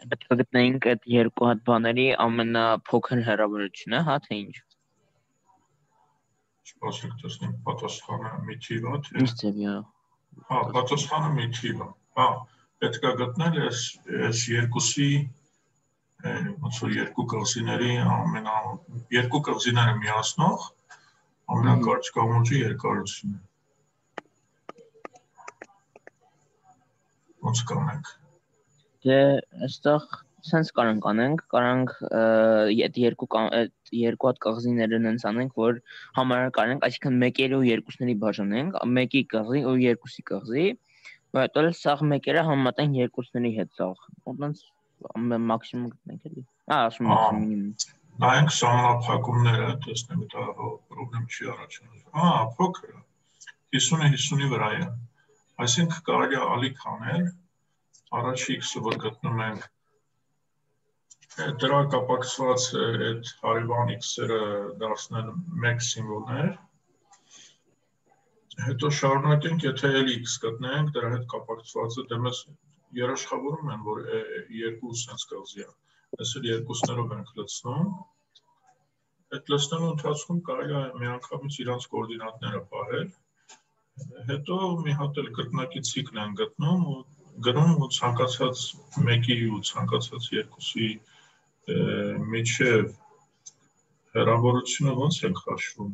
պետք է գտնենք այդ երկու հատ բաների ամենափոքր հեռավորությունը, հա, թե ինչ։ Չպասեք տեսնենք պատասխանը մի թիվ է, թե։ Ինչ ձևի է։ Հա, պատասխանը մի թիվ է։ Հա, պետք է գտնել այս երկուսի ոնց որ երկու կղզիների երկու կղզիները միացնող ամենակարճ կամուրջի երկարությունը։ Ոնց կանենք։ Դե այստեղ sense կարանք այդ երկու հատ կղզիները նենց անենք, որ համարար կարանք, այսինքն մեկերի ու երկուսների բաժանենք, մեկի կղզի ու երկուսի կղզի, բայց այլ սաղ մեկերը համեմատենք երկուսների հետ սաղ։ Ոնց մաքսիմում գտնենք էլի։ Ասում մաքսիմում։ Նայենք սահմանափակումները, տեսնենք դա պրոբլեմ չի առաջանում։ Փոքր է։ 50-ը 50-ի վրա է։ Այսինքն կարելի է ալիք անել, առաջի x-ը որ գտնում ենք, դրա կապակցված այդ հարևան x-երը դարձնել մեկ սիմվոլներ, հետո շարունակենք, եթե էլ x գտնենք, դրա հետ կապակցվածը դե մեզ երաշխավորում են, որ երկու սենց կղզի է, ես էլ երկուսներով ենք լցնում, այդ լցնելու ընթացքում կարելի է միանգամից իրանց կոորդինատները պահել, հետո մի հատ էլ կրկնակիցիկն են գնում ու ցանկացած մեկի ու ցանկացած երկուսի միջև հեռավորությունը ոնց ենք հաշվում։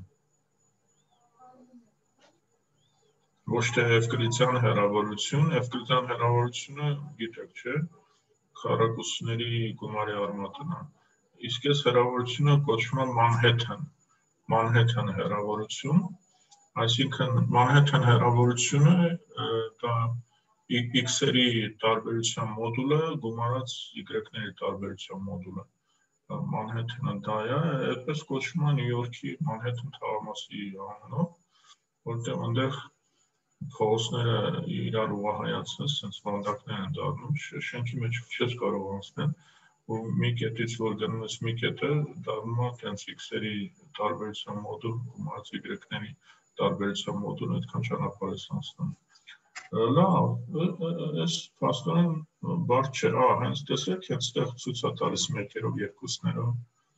Ոչ թե էվկլիդյան հեռավորությունը գիտեք, չէ՞, քառակուսիների գումարի արմատն է։ Իսկ այս հեռավորությունը կոչվում է Մանհեթեն հեռավորություն, այսինքն Մանհեթեն հեռավորությունը դա x-երի տարբերության մոդուլը գումարած y-ների տարբերության մոդուլը։ Մանհեթենը դա է, այդպես կոչվում է Նյու Յորքի Մանհեթեն թաղամասի անունով, որտեղ այնտեղ փողոցները իրար ուղղահայացնես, sense վանդակներ են դառնում, շենքի մեջ չես կարող անցնել, ու մի կետից որ գնում ես մի կետը, դառնում է տենց x-երի տարբերության մոդուլ, գումարած y-ների տարբերության մոդուլ, այդքան ճանապարհ ես անցնում։ Լավ, այս փաստորեն բարդ չէ, հենց տեսեք, այստեղ ցույց է տալիս մեկերով երկուսներով,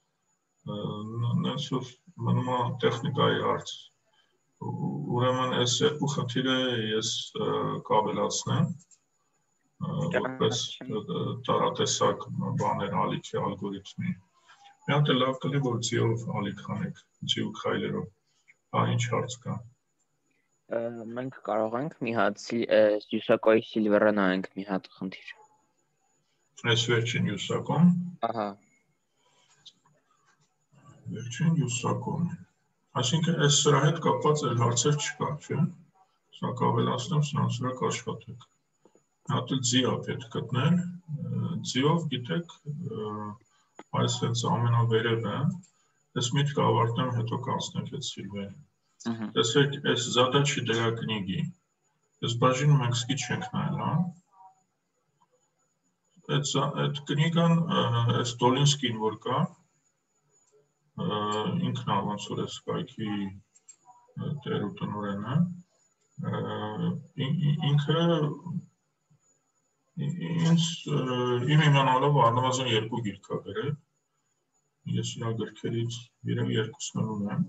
նենց որ մնում է տեխնիկայի հարց, ուրեմն այս երկու խնդիրը ես կավելացնեմ, որպես տարատեսակ բաներ ալիքի ալգորիթմի, մի հատ լավ կլի, որ ձիով ալիք անեք, ձի ու քայլերով, ինչ հարց կա։ Մենք կարող ենք մի հատ Յուսակոյի Սիլվերը նայենք մի հատ խնդիր։ Այս վերջին Յուսակոն։ Ահա։ Վերջին Յուսակոն։ Այսինքն այս սրա հետ կապված էլ հարցեր չկա, չէ՞։ Սա կավելացնեմ, սրանց վրա կաշխատեք։ Հատ էլ ձի է պետք գտնել, ձիով գիտեք, այս հենց ամենավերև է, ես միտքը ավարտեմ, հետո կանցնենք այդ Սիլվերը։ Տեսեք, այս задачи для книги, այս բաժինում ենք սկիչ ենք նայել, հա։ Այդ կնիգան, այս Տոլինսկին որ կա, ինքն է ոնց որ այս կայքի տեր ու տնօրենը, ինքը ինձ իմ իմանալով առնվազն 2 գիրք է գրել, ես իրա գրքերից երևի երկուսն ունեմ,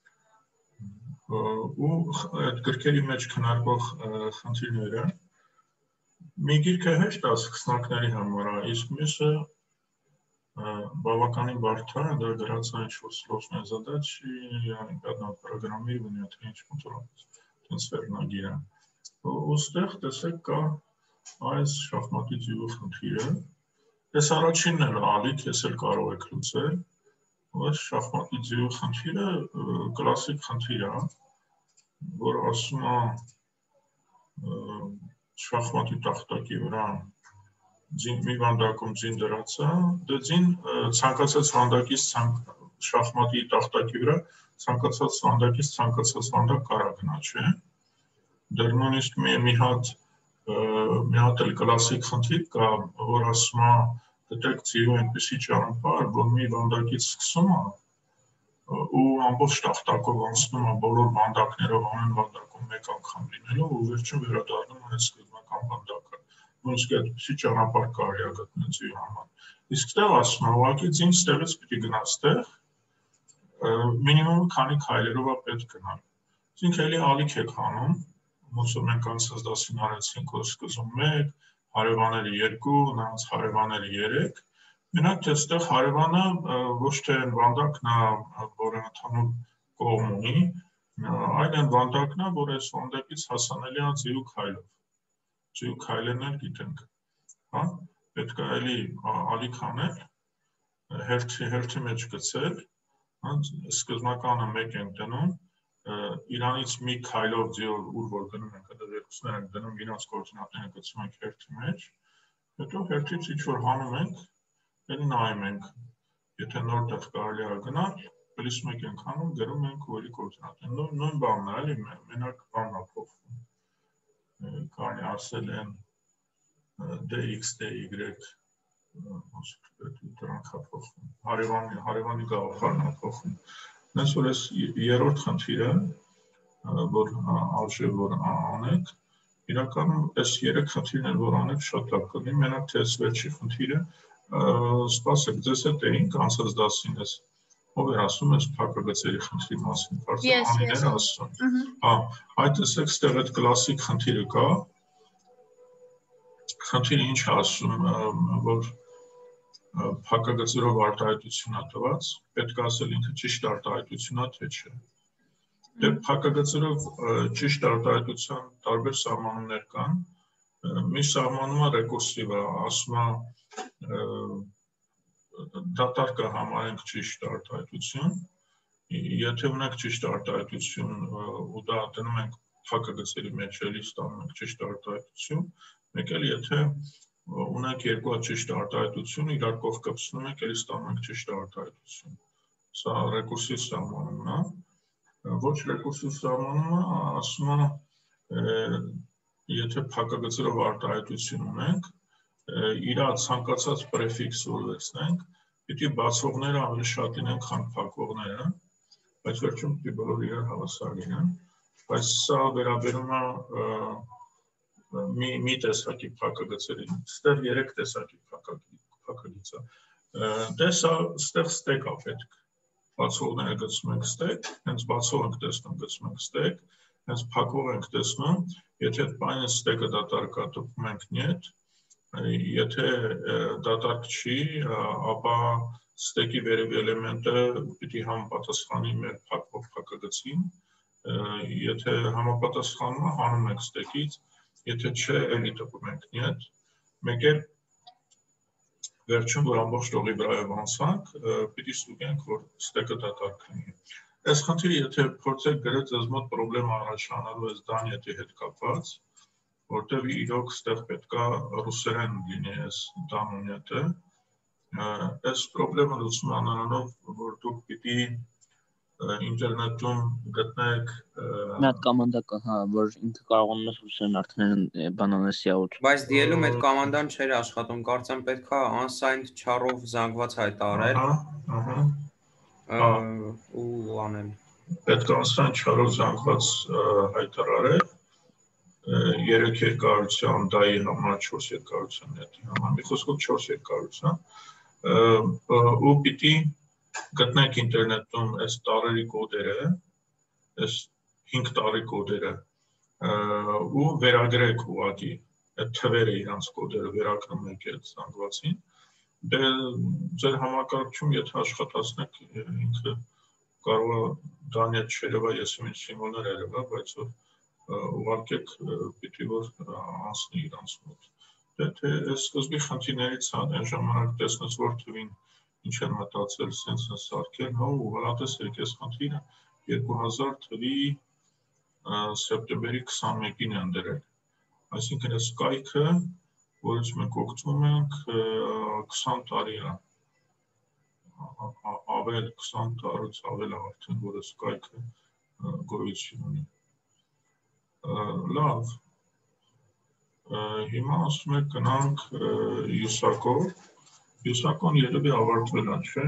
ու այդ գրքերի մեջ քննարկվող խնդիրները մի գիրքը հեշտ է սկսնակների համար, իսկ մյուսը բավականին բարդ է, դա գրած է ինչ-որ սլոցная задача, ядерного программирования, թե ինչ-որ տենց վերնագիր է։ Ոստեղ տեսեք կա այս շախմատի ձիու խնդիրը, այս առաջինն էլ ալիք, ես էլ կարող եք լուծել, այս շախմատի ձիու խնդիրը կլասիկ խնդիր է, որ ասում է շախմատի տախտակի վրա մի վանդակում ձին դրած է, դե ձին ցանկացած վանդակից շախմատի տախտակի վրա ցանկացած վանդակից ցանկացած վանդակ կարա գնա, չէ՞։ Դե նույնիսկ մի հատ էլ կլասիկ խնդիր կա, որ ասում է դիտեք ձիու այնպիսի ճանապարհ, որ մի վանդակից սկսում է ու ամբողջ տախտակով անցնում է բոլոր վանդակներով ամեն վանդակում մեկ անգամ լինելով ու վերջում վերադառնում է սկզբնական վանդակը։ ոնց որ այդպեսի ճանապարհ կարելի է գտնել ձի համար։ Իսկ դեռ ասում եմ, ուղղակի ձին ստեղից պիտի գնաց տեղ, մինիմում քանի քայլերով է պետք գնալ։ Ձինք էլի ալիք եք հանում, ոնց որ մենք անցած դասին արեցինք, որ սկզբում 1, հարևանները 2, նրանց հարևանները 3, մենակ թե այստեղ հարևանը ոչ թե վանդակն է, որ ընդհանուր կողմ ունի, այլ այն վանդակն է, որ այս վանդակից հասանելի է ձիու քայլով։ Ձիու քայլերն գիտենք, հա, պետք է էլի ալիք անել, հերթի մեջ գցել, սկզբնականը 1 ենք դնում, իրանից մի քայլով ձիով ուր որ գնում ենք, այդտեղ երկուսներ ենք դնում, իրենց կոորդինատները գցում ենք հերթի մեջ, հետո հերթից ինչ-որ հանում ենք, էլի նայում ենք, եթե նոր տեղ կարելի է գնալ, +1 ենք հանում, գրում ենք ու էլի կոորդինատները, նույն բանն է, էլի մենակ բանն է փոխվում, կարելի ասել են dx, dy, դրանք է փոխվում, հարևանի գաղափարն է փոխվում, նենց որ այս երրորդ խնդիրը, որ արժե որ անեք, իրականում այս 3 խնդիրներ որ անեք շատ լավ կլինի, մենակ թե այս վերջի խնդիրը, սպասեք, ձեզ հետ էինք անցած դասին ես, ով էր ասում ես փակագծերի խնդրի մասին, Անին էր ասում, այդ տեսեք ստեղ այդ կլասիկ խնդիրը կա, խնդիրը ինչ է ասում, որ փակագծերով արտահայտություն է տված, պետք է ասել ինքը ճիշտ արտահայտություն է, թե չէ։ Դե փակագծերով ճիշտ արտահայտության տարբեր սահմանումներ կան, մի սահմանումը ռեկուրսիվ է, ասում է դատարկը համարենք ճիշտ արտահայտություն, եթե ունենք ճիշտ արտահայտություն ու դա դնում ենք փակագծերի մեջ էլի ստանում ենք ճիշտ արտահայտություն, մեկ էլ եթե ունենք երկու ճիշտ արտահայտություն, իրար կողք կպցնում ենք, էլի ստանում ենք ճիշտ արտահայտություն։ Սա ռեկուրսիվ սահմանումն է, ոչ ռեկուրսիվ սահմանումը ասում է, եթե փակագծերով արտահայտություն ունենք, իր ցանկացած պրեֆիքս որ վերցնենք, պիտի բացողները ավելի շատ լինեն, քան փակողները, բայց վերջում պիտի բոլորը իրար հավասար լինեն, բայց սա վերաբերում է մի տեսակի փակագծերին, ստեղ 3 տեսակի փակագիծ է, դե սա ստեղ ստեկ է պետք, բացողները գցում ենք ստեկ, հենց բացող ենք տեսնում գցում ենք ստեկ, հենց փակող ենք տեսնում, եթե պայնը ստեկը դատարկ է տպում ենք նյետ, եթե դատարկ չի, ապա ստեկի վերևի էլեմենտը պիտի համապատասխանի մեր փակվող փակագծին, եթե համապատասխանում է, հանում ենք ստեկից, եթե չէ, էլի տպում ենք նյետ, մեկ էլ վերջում, որ ամբողջ տողի վրայով անցանք, պիտի ստուգենք, որ ստեկը դատարկ լինի։ Այս խնդիրը, եթե փորձեք գրել ձեզ մոտ պրոբլեմ առաջանալու այս դանյետի հետ կապված, որտեղ իրոք ստեղ պետք է ռուսերեն լինի այս դանյետը, այս պրոբլեմը լուծում անանով, որ դուք պիտի ինտերնետում գտնեք մի հատ կոմանդա կա, հա, որ ինքը կարողանում է ռուսերեն արդեն բանանեսի out։ Բայց դիելում այդ կոմանդան չէր աշխատում, կարծեմ պետք է unsigned char-ով զանգված հայտարարել։ Ու անել։ Պետք է unsigned char-ով զանգված հայտարարել 3 երկարության դայի համար 4 երկարության նետի համար, մի խոսքով 4 երկարության, ու պիտի գտնեք ինտերնետում այս տարերի կոդերը, այս 5 տարի կոդերը, ու վերագրեք ուղղակի այդ թվերը իրանց կոդերը վերագրում եք այդ զանգվածին, դե ձեր համակարգչում եթե աշխատացնեք ինքը կարող է դանյետ չերևա, ես ինչ սիմվոլներ երևա, բայց ուղարկեք պիտի որ անցնի իրանց մոտ։ Դե այս սկզբի խնդիրներից այն ժամանակ տեսնես որ թվին ինչ են մտածել սենց սարքել, հա ու հալատեսեք այս խնդիրը 2000 թվի սեպտեմբերի 21-ին են դրել, այսինքն այս կայքը, որից մենք օգտվում ենք 20 տարի է, ավել 20 տարուց ավել արդեն, որ այս կայքը գոյություն ունի։ Լավ, հիմա ասում եք գնանք յուսակով, յուսակոն երևի ավարտվել է, չէ։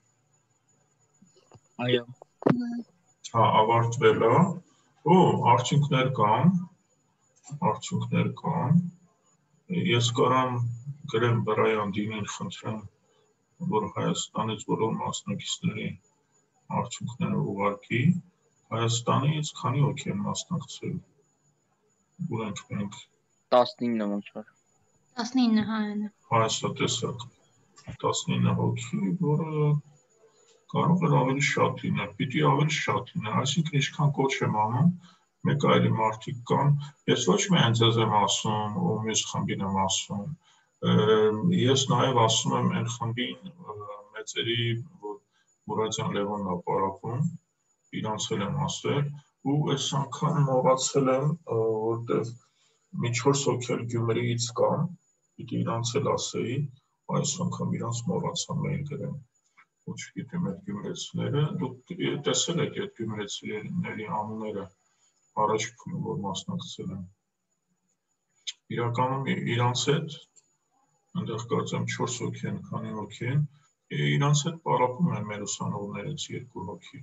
Այո։ Հա, ավարտվել է, ու արդյունքներ կան, Ես կարամ գրեմ Բրայան Դինին խնդրեմ, որ Հայաստանից բոլոր մասնակիցների արդյունքները ուղարկի, Հայաստանից քանի հոգի են մասնակցել, ունենք մենք 19 ոնց որ 19 հայն։ Հայաստատեսակ 19 հոգի, որը կարող է ավելի շատ լինել, պիտի ավելի շատ լինել, այսինքն ինչքան կոչ եմ անում, մեկ այլ մարդիկ կան, ես ոչ միայն ձեզ եմ ասում, ու մյուս խմբին եմ ասում, ես նաև ասում եմ այն խմբին մեծերի, որ Մուրադյան Լևոնն ապարապում, իրանց էլ եմ ասել, ու այս անգամ մոռացել եմ, որտեղ մի 4 հոգի էլ Գյումրիից կան, պիտի իրանց էլ ասեի, այս անգամ իրանց մոռացա մեյլ գրեմ, ոչ գիտեմ այդ գյումրեցիները, դուք տեսել եք այդ գյումրեցիների անունները, առաջ որ մասնակցել են, իրականում իրանց հետ, ընդեղ կարծեմ 4 հոգի են, քանի հոգի են, իրանց հետ պարապում են մեր ուսանողներից 2 հոգի,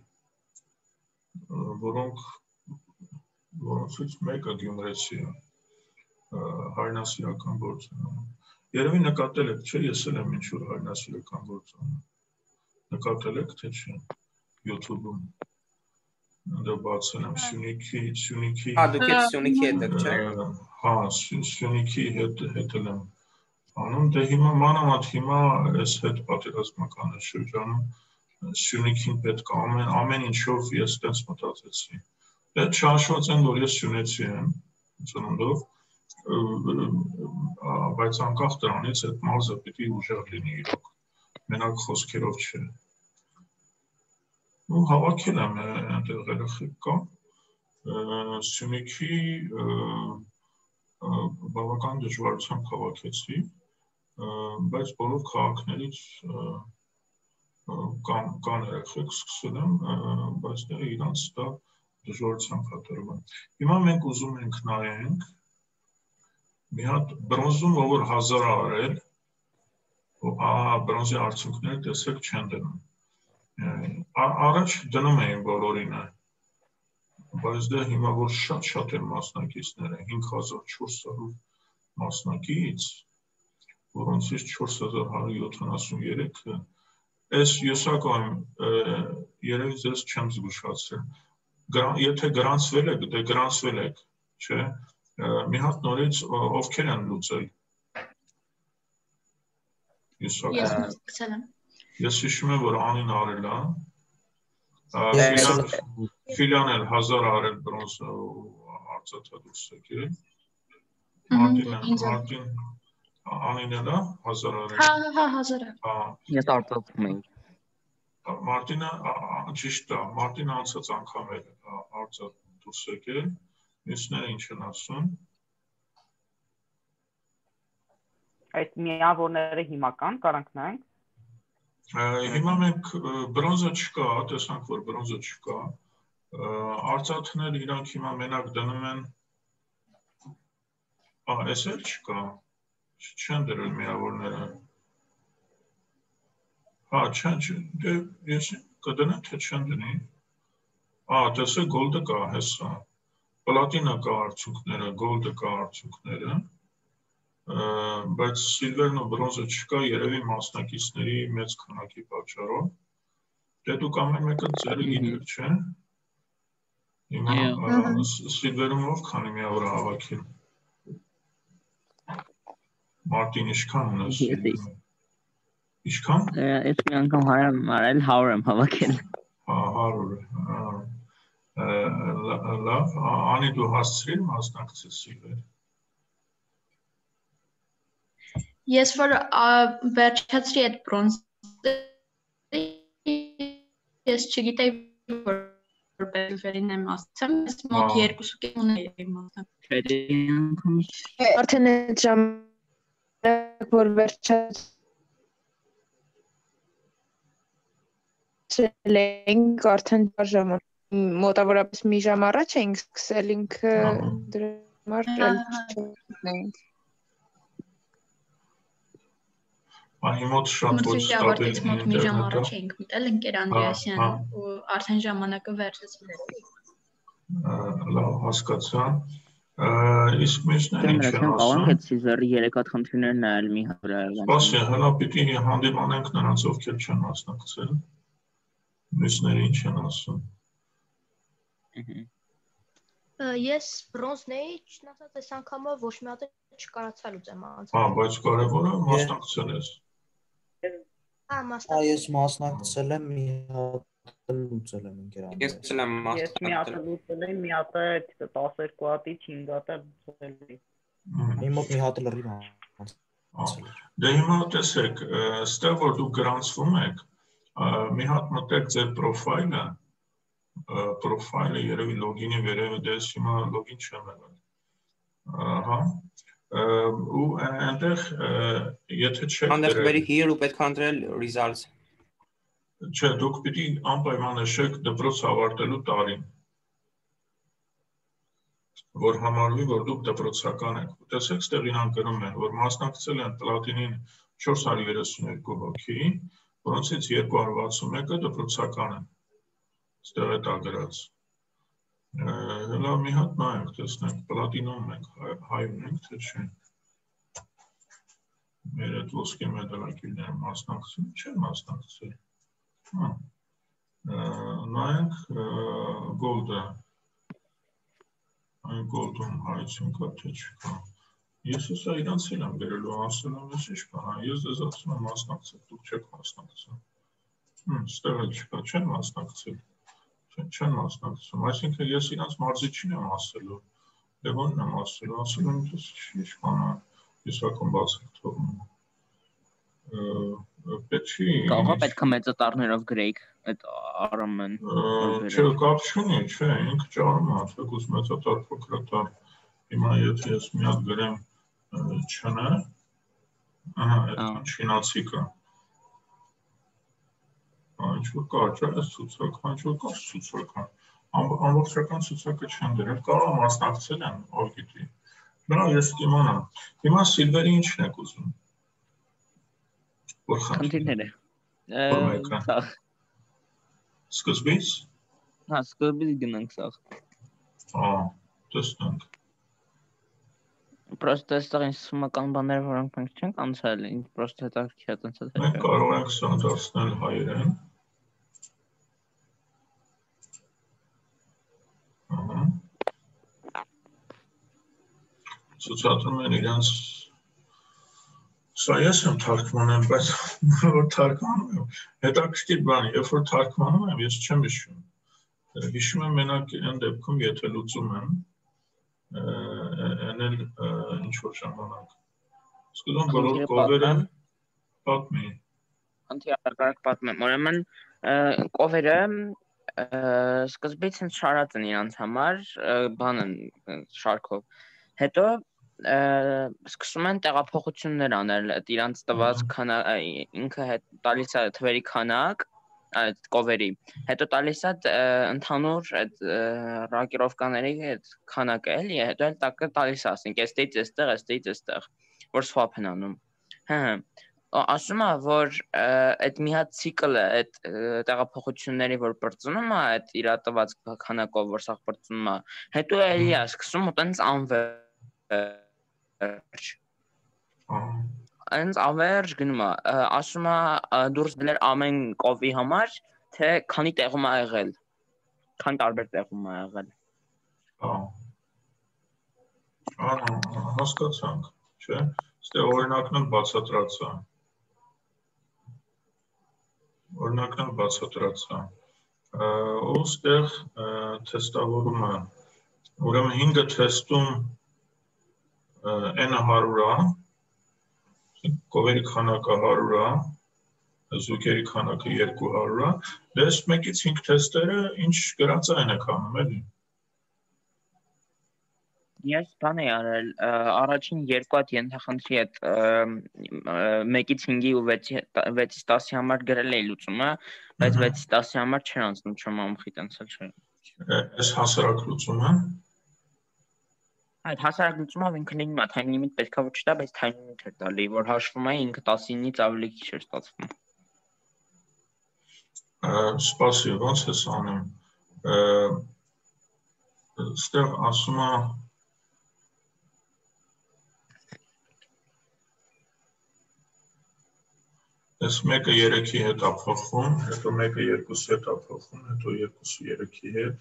որոնցից մեկը Գյումրեցի է, հայրենասիրական գործ են անում, երևի նկատել եք, չէ, ես էլ եմ ինչ-որ հայրենասիրական գործ անում, նկատել եք, թե չէ, YouTube-ում, Դա բացել եմ Սյունիքի Դուք եք Սյունիքի հետ եք, չէ՞։ Հա, Սյունիքի հետ էլ եմ անում, դե հիմա մանավանդ հիմա այս հետ պատերազմական շրջանում Սյունիքին պետք է ամեն ինչով ես տենց մտածեցի։ Դե չհաշված են, որ ես սյունեցի եմ, ծնունդով, բայց անկախ դրանից այդ մարզը պիտի ուժեղ լինի իրոք, մենակ խոսքերով չէ։ Ու հավաքել եմ այնտեղ երեխեք կան, Սյունիքի բավական դժվարությամբ հավաքեցի, բայց բոլոր քաղաքներից կան երեխեք, սկսել եմ, բայց դեռ իրանց դա դժվարությամբ հատրվում։ Հիմա մենք ուզում ենք նայենք, մի հատ բրոնզում, որ 1000 արել, բրոնզի արդյունքները տեսեք չեն դնում։ Առաջ դնում էին բոլորինը, բայց դե հիմա որ շատ են մասնակիցները, 5400 մասնակից, որոնցից 4173-ը, այս յուսակում երևի ձեզ չեմ զգուշացրել, եթե գրանցվել եք, դե գրանցվել եք, չէ, մի հատ նորից ովքեր են լուծել յուսակում։ Ես հիշում եմ, որ Անին արել է, Ֆիլյան էլ 1000 արել բրոնզը ու արծաթը դուրս եկել, Մարտին Անին էլ է 1000 արել։ Հա, 1000 է։ Ես արծաթում եմ։ Մարտինը ճիշտ է, Մարտինը անցած անգամ էլ արծաթ դուրս եկել, մյուսները ինչ են ասում։ Այդ միավորները հիմա կան, կարանք նայենք։ Հիմա մենք բրոնզը չկա, տեսանք, որ բրոնզը չկա, արծաթներ իրանք հիմա մենակ դնում են, այս էլ չկա, չեն դրել միավորները, դե ես կդնեմ, թե չեն դնի, տեսեք գոլդը կա, հեսա, պլատինը կա արդյունքները, գոլդը կա արդյունքները, բայց սիլվերն ու բրոնզը չկա երևի մասնակիցների մեծ քանակի պատճառով, դե դուք ամեն մեկը ձերը գիտեք, չէ, հիմա սիլվերում ով քանի միավոր հավաքել, Մարտին ինչքան ունես սիլվերում, ինչքան? Ես մի անգամ հարել 100 եմ հավաքել։ 100, լավ, Անի դու հասցրիր մասնակցել սիլվեր։ Ես որ վերջացրի այդ բրոնզը, ես չգիտեի, որ բելվերին եմ ասեմ, ես մոտ 2.5 ունեի մասնակցել։ Արդեն այդ ժամանակ, որ վերջացրել ենք, արդեն ժամանակ, մոտավորապես մի ժամ առաջ էինք սկսել ինքը դրամար չունենք։ Անի մոտ շատ ոչ ստաբիլ մոտ մի ժամ առաջ էինք մտել ընկեր Անդրեասյանը ու արդեն ժամանակը վերջացել էր։ Լավ, հասկացա։ Իսկ մյուսներին չեն Կարող ասում։ ենք այդ Caesar-ի 3 հատ խնդիրներ նայել մի հատ։ Սպասի, հələ պիտի հանդիմանենք նրանց, ովքեր չեն մասնակցել։ Մյուսներին չեն ասում։ Ես բրոնզն էի, չնայած այս անգամը ոչ մի հատ չկարացա լուծեմ անց։ Բայց կարևորը մասնակցել ես։ Ես մասնակցել եմ մի հատ լուծել եմ ընկերան։ Ես եմ Ես մի հատ լուծել եմ, մի հատ 12 հատից 5 հատ լուծել եմ։ Իմ մոտ մի հատ լրիվ Դե հիմա տեսեք, ստեղ որ դուք գրանցվում եք, մի հատ մտեք ձեր պրոֆայլը երևի լոգինի վերևը դες հիմա լոգին չեմ եղել։ Ահա։ Ու այնտեղ եթե չեք Անդեր բերի here ու պետք է ընտրել results։ Չէ, դուք պիտի անպայման նշեք դպրոց ավարտելու տարին, որ համարվի, որ դուք դպրոցական եք։ Տեսեք, ստեղ իրան գրում են, որ մասնակցել են պլատինին 432 հոգի, որոնցից 261-ը դպրոցական են։ Ստեղ է դա գրած։ Հələ մի հատ նայենք, տեսնենք, պլատինում ենք, հայում ենք, թե չէ։ Մեր այդ ոսկե մեդալակիրները մասնակցում, չեն մասնակցել։ Նայենք գոլդը, այն գոլդում հայություն կա, թե չկա։ Ես ուսա իրանց էլ եմ գրելու, ասել եմ ես ինչ կա, ես դեզ ասում եմ մասնակցել, դուք չեք մասնակցել։ Ստեղ էլ չկա, չեն մասնակցել, չեն մասնակցում, այսինքն ես իրանց մարզիչին եմ ասելու, Լևոնն եմ ասելու, ասել եմ ես ինչ կանա, ես ակում բացեք թողնում։ Կարող է պետք է մեծատառներով գրեիք այդ Արամեն։ Չէ, կապ չունի, չէ, ինքը ճարում է, թեկուզ մեծատառ փոքրատառ։ Հիմա եթե ես մի հատ գրեմ չնը, ահա, այդքան չինացիկը։ Ինչ-որ կա, չէ, այս ցուցակ, ինչ-որ կա ցուցակը։ Ամբողջական ցուցակը չեն դրել, կարող մասնակցել են, ով գիտի։ Բրա ես կիմանամ։ Հիմա Սիլվերի ինչն եք ուզում։ Խնդիրները։ Սկզբից։ Հա, սկզբից գնանք սաղ։ Տեսնենք։ Պրոստը այստեղ ինչ սումական բաներ, որոնք մենք չենք անցել, պրոստը հետաքրքիր է տենց է։ Մենք կարող ենք սա դարձնել հայերեն։ Ցուցադրում են իրենց Սա ես եմ թարգմանում, բայց որ թարգմանում եմ, հետաքրքիր բան, երբ որ թարգմանում եմ, ես չեմ հիշում։ Հիշում եմ մենակ այն դեպքում, եթե լուծում եմ, այն էլ ինչ-որ ժամանակ։ Սկզբում բոլոր կովերը պատմի։ Անտիարկարակ պատմեմ, ուրեմն կովերը սկզբից են շարած են իրանց համար, բան են շարքով, հետո սկսում են տեղափոխություններ անել, իրանց տված ինքը տալիս է թվերի քանակ, այդ կովերի, հետո տալիս է ընդհանուր այդ ռակիրովկաների այդ քանակը էլի, հետո էլ տակը տալիս է, ասենք, էստից էստեղ, էստից էստեղ, որ swap են անում։ Ասում է, որ այդ մի հատ ցիկլը, այդ տեղափոխությունների, որ բրծնում է, այդ իր տված քանակով, որ սաղ բրծնում է, հետո էլի է սկսում ու տենց անվերջ Այնց ավերջ գնում է, ասում է դուրս բերել ամեն կովի համար, թե քանի տեղում է եղել, քանի տարբեր տեղում է եղել։ Հասկացանք, չէ, ստեղ օրինակն էլ բացատրած է։ Օրինակն էլ բացատրած է։ Ու ստեղ թեստավորումը, ուրեմն 5 թեստում n-ը 100 է, կովերի քանակը 100 է, զուգերի քանակը 200 է, դες 1-ից 5 թեստերը ինչ գրած այն եք անում, էլի։ Ես բան էի արել, առաջին 2 հատ ենթախնդրի հետ 1-ից 5-ի ու 6-ից 10-ի համար գրել էի լուծումը, բայց 6-ից 10-ի համար չէր անցնում չմամխի տենցել չէ։ Այս հասարակ լուծումը։ Այդ հասարակ լուծումով ինքը լինում է time limit պետքա ոչ տա, բայց time limit էր տալի, որ հաշվում է ինքը 19-ից ավելի քիչ էր ստացվում։ Սպասի, ոնց ես անում։ Ստեղ ասում է Այս մեկը 3-ի հետ է փոխվում, հետո մեկը 2-ի հետ է փոխվում, հետո 2-ը 3-ի հետ։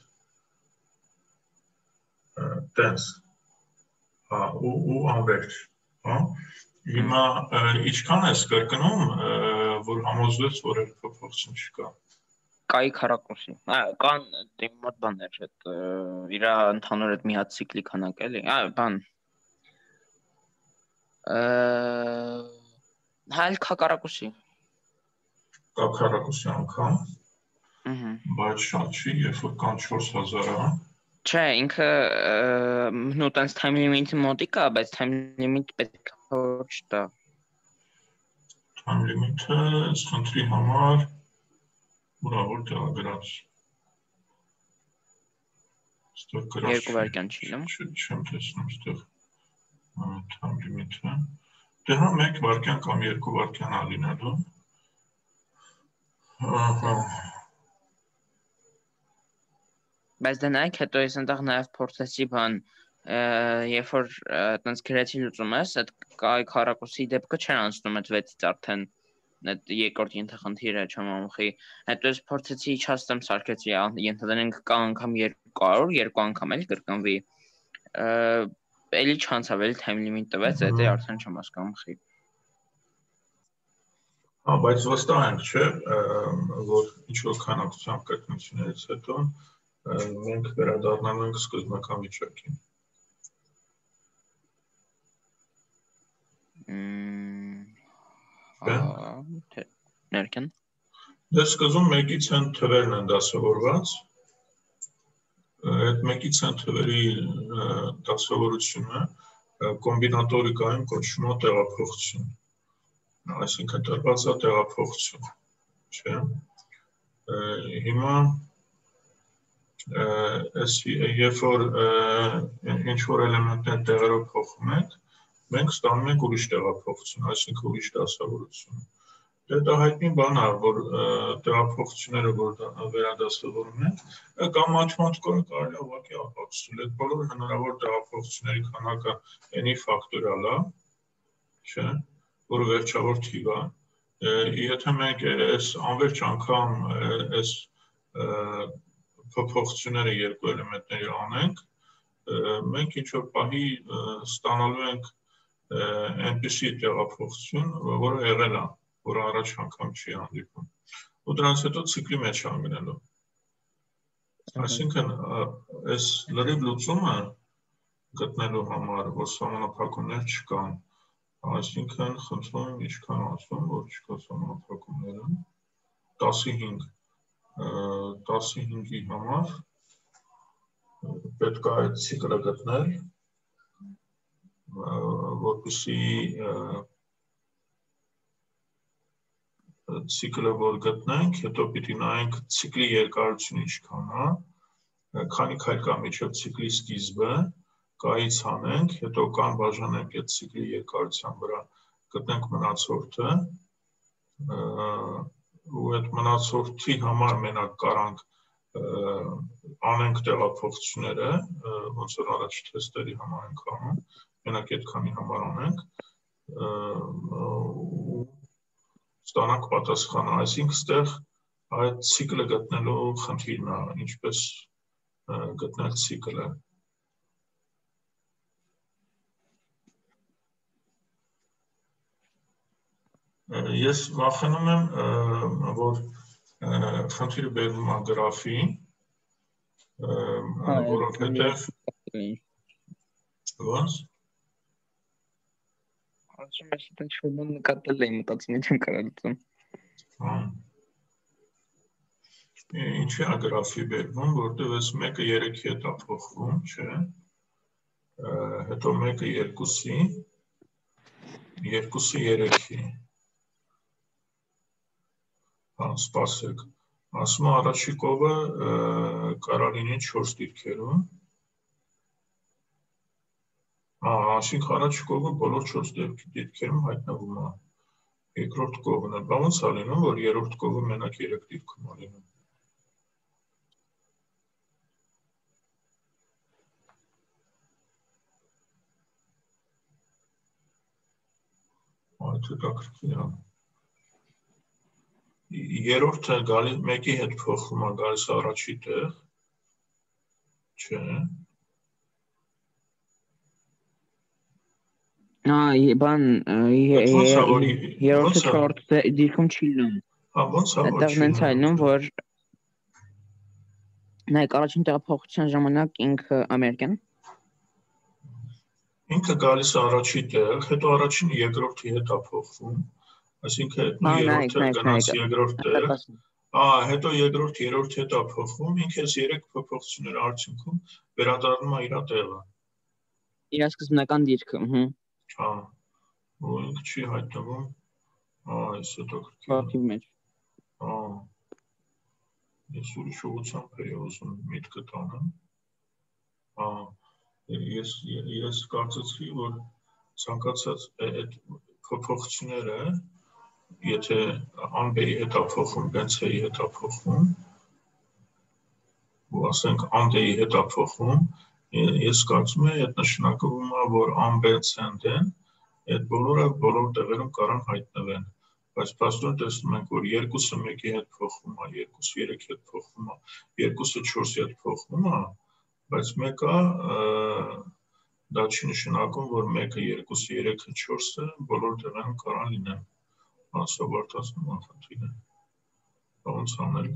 Տենց։ Հա, ու անվերջ, հա։ Հիմա ինչքան ես կրկնում, որ համոզվես, որ այդ փոփոխություն չկա։ Կայի քառակուսի։ Կան իմ մոտ բաներ, այդ իր ընդհանուր այդ մի հատ ցիկլի քանակ էլի։ Բան։ Հայլ քառակուսի։ Կա քառակուսի անգամ։ Ահա։ Բայց շատ չի, երբ որ կան 4000-ը։ Չէ, ինքը նո տենց time limit-ի մոտիկ է, բայց time limit պետք է չտա։ Time limit-ը այս խնդրի համար որտեղ է գրած։ Ստեղ գրած։ 2 վայրկյան չի, լավ։ Չեմ տեսնում ստեղ time limit-ը։ Դե հա 1 վայրկյան կամ 2 վայրկյան է լինելու։ Ահա։ Բայց դա նայեք, հետո ես այնտեղ նաև փորձեցի բան, երբ որ այտենց գրեցի լուծում ես, այդ կայի քառակուսի դեպքը չէր անցնում այդ 6-ից արդեն այդ երկրորդ ենթախնդիրը չմամուխի։ Հետո ես փորձեցի իջացեմ սարքեցի, ենթադրենք կա անգամ 200, 2 անգամ էլի կրկնվի։ Էլի չանցավ, էլի time limit տվեց, դա արդեն չեմ հասկանում խի։ Հա, բայց վստահ ենք, չէ, որ ինչ որ քանակությամբ կրկնություններից հետո մենք վերադառնալու ենք սկզբնական վիճակին։ Ներքեն։ Դե սկզբում 1-ից են թվերն են դասավորված։ Այդ 1-ից են թվերի դասավորությունը կոմբինատորիկայում կոչվում է տեղափոխություն։ Այսինքն տրված է տեղափոխություն, չէ։ Հիմա երբ որ ինչ որ էլեմենտներ տեղերով փոխում ենք, մենք ստանում ենք ուրիշ տեղափոխություն, այսինքն ուրիշ դասավորություն։ Դա հայտնի բան է, որ տեղափոխությունները, որ վերադասավորում են, կամ մաթեմատիկորեն կարելի է ուղղակի ապացուցել։ Այդ բոլոր հնարավոր տեղափոխությունների քանակը n-ի ֆակտորիալ է, չէ, որը վերջավոր թիվ է։ Եթե մենք այս անվերջ անգամ այս փոփոխությունները երկու էլեմենտների անենք, մենք ինչ որ պահի ստանալու ենք այնպիսի տեղափոխություն, որը եղել է, որը առաջ անգամ չի հանդիպում։ Ու դրանից հետո ցիկլի մեջ է ընկնելու։ Այսինքն այս լրիվ լուծումը գտնելու համար, որ սահմանափակումներ չկան, այսինքն խնդրում ինչքան ասում, որ չկա սահմանափակումները 15 15-ի համար պետք է այդ ցիկլը գտնել, որպեսզի ցիկլը որ գտնենք, հետո պիտի նայենք ցիկլի երկարությունը ինչքան է, քանի քայլ կա միջև ցիկլի սկիզբը, կայից հանենք, հետո կան բաժանենք այդ ցիկլի երկարության վրա, գտնենք մնացորդը, ու այդ մնացորդի համար մենակ կարանք անենք տեղափոխությունները, ոնց որ առաջ թեստերի համար ենք անում, մենակ այդքանի համար անենք, ստանանք պատասխանը, այսինքն ստեղ այդ ցիկլը գտնելու խնդիրն է, ինչպես գտնել ցիկլը։ Ես վախենում եմ, որ խնդիրը բերվում է գրաֆի, որովհետև ո՞նց Ասում ես դա չունեմ նկատել եմ մտածում չեմ կարող լուծում։ Ինչի է գրաֆի բերվում, որտեղ այս մեկը 3-ի հետ է փոխվում, չէ։ Հետո մեկը 2-ի, 2-ը 3-ի։ Հա, սպասեք։ Ասում է առաջի կովը կարող լինի 4 դիրքերում։ Այսինքն առաջի կովը բոլոր 4 դիրքերում հայտնվում է։ Երկրորդ կովն է, ոնց է լինում, որ երրորդ կովը մենակ 3 դիրքում է լինում։ Այդ հետաքրքիր է։ երրորդը գալիս մեկի հետ փոխվում է գալիս առաջի տեղ, չէ։ Բան երրորդը չորրորդը դիրքում չի լինում։ Ոնց է Այդտեղ նենց է լինում, որ նայեք առաջին տեղափոխության ժամանակ ինքը ամերիկյան ինքը գալիս է առաջի տեղ, հետո առաջինը երկրորդի հետ է փոխվում, այսինքն հետո երրորդը գնաց երկրորդ տեղ, հետո երկրորդ երրորդ հետ է փոխվում, ինքը այս երեք փոփոխությունների արդյունքում վերադառնում է իր տեղը։ Իր սկզբնական դիրքը, ու ինքը չի հայտնվում, այս հետաքրքիր մեջ։ Ես ուրիշ ուղղությամբ էի ուզում միտքը տանեմ։ Ես կարծեցի, որ ցանկացած այդ փոփոխությունները, եթե ամբերի հետ է փոխվում, բենցեի հետ է փոխվում, ու ասենք ամբերի հետ է փոխվում, ես կարծում եմ, այդ նշանակում է, որ ամբենցենտեն այդ բոլոր տեղերում կարող հայտնվեն, բայց փաստորեն տեսնում ենք, որ երկուսը մեկի հետ փոխվում է, երկուսը երեքի հետ փոխվում է, երկուսը չորսի հետ փոխվում է, բայց մեկը դա չի նշանակում, որ մեկը, երկուսը, երեքը, չորսը բոլոր տեղերում կարող լինեն։ Սովորտացնում խնդիր է։ Ոնց անել։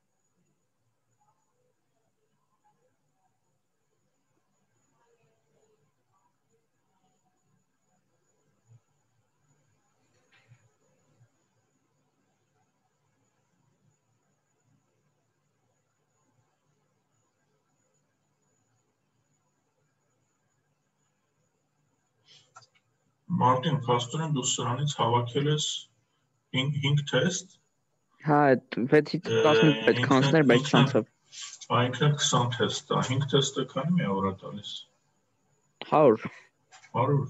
Մարտին, փաստորեն դու սրանից հավաքել ես 5 թեստ։ Հա, 6-ից 15 պետք է անցներ, բայց չանցավ։ Ինքն 20 թեստ է, 5 թեստը քանի մի օր է տալիս։ 100։ 100։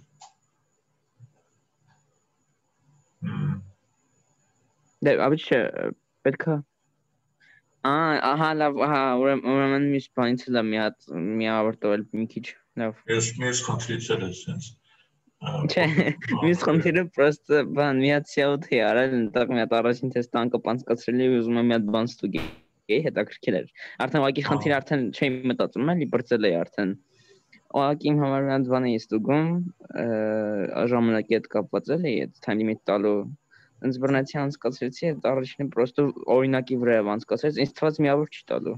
Դե, ապա չէ, պետք է ահա, լավ, ուրեմն մյուս բանից էլ մի ավարտվել մի քիչ, լավ։ Ես մյուս խնդրից էլ ես սենց։ Չէ, մյուս խնդիրը պրոստը բան, մի հատ սյաութ է արել, ընտեղ մի հատ առաջին թեստը անկապանցկացրել և ուզում եմ մի հատ բան ստուգեի, հետաքրքիր էր։ Արդեն ուղղակի խնդիրը արդեն չէի մտածում, էլի բրծել էի արդեն։ Ուղղակի իմ համար մի հատ բան էի ստուգում, ժամանակի հետ կապված էլի, այդ time limit տալու, ինձ բռնեցի անցկացրեցի, այդ առաջինը պրոստը օրինակի վրա եմ անցկացրեց, ինձ թվաց միավոր չի տալու։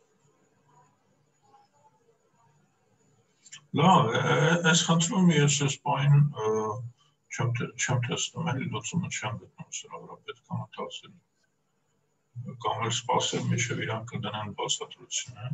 Լավ, այս խնդրում ես այս պահին չեմ տեսնում, էլի լուծումը չեմ գտնում սրա վրա, պետք է մտածել։ Կամ էլ սպասել, մինչև իրանք կդնեն բացատրությունը։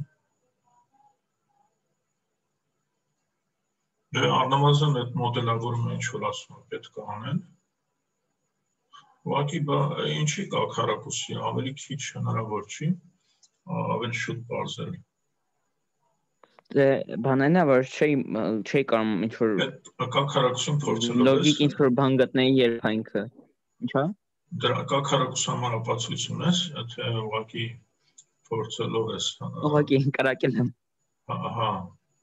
Դե առնվազն այդ մոդելավորումը ինչ որ ասում է պետք է անել։ Ուղղակի ինչի կա քառակուսի, ավելի քիչ հնարավոր չի, ավելի շուտ բարձել։ Դե բանն է, որ չի կարող ինչ-որ կաքարակություն փորձելով լոգիկ ինչ-որ բան գտնեի երբայինքը։ Ինչա՞։ Դրա կաքարակության համար ապացույց ունես, թե ուղղակի փորձելով ես։ Ուղղակի կրակել եմ։ Ահա։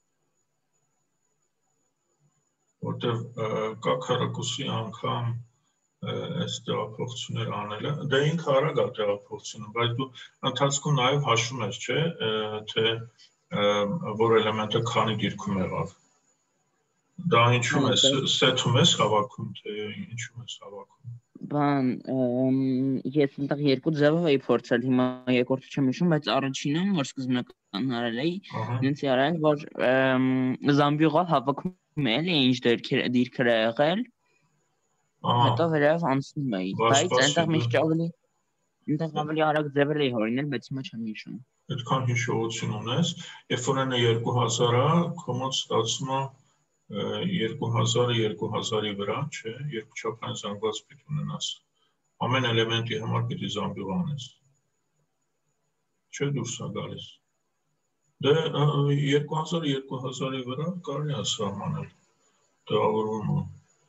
Որտև կաքարակուսի անգամ այս տեղափոխությունները անելը, դե ինքը արագ է տեղափոխությունը, բայց դու ընթացքում նաև հաշվում ես, չէ, թե որ էլեմենտը քանի դիրքում եղավ։ Դա ինչու՞մ ես, սեթում ես հավաքում, թե ինչու՞մ ես հավաքում։ Բան, ես այնտեղ երկու ձևով էի փորձել, հիմա երկրորդը չեմ հիշում, բայց առաջինը, որ սկզբնական արել էի, ինձ արել, որ զամբյուղով հավաքում էի, ինչ դիրքեր է եղել, հետո վերև անցնում էի, բայց այնտեղ միշտ ավելի արագ ձևեր էի հորինել, բայց հիմա չեմ հիշում։ Այդքան հիշողություն ունես, երբ որ այն 2000-ը, քո մոտ ստացվում է 2000-ը 2000-ի վրա, չէ, երկուչափային զանգված պիտի ունենաս։ Ամեն էլեմենտի համար պիտի զամբյուղ անես։ Չէ, դուրս է գալիս։ Դե 2000-ը 2000-ի վրա կարելի է սահմանել տեղավորումը։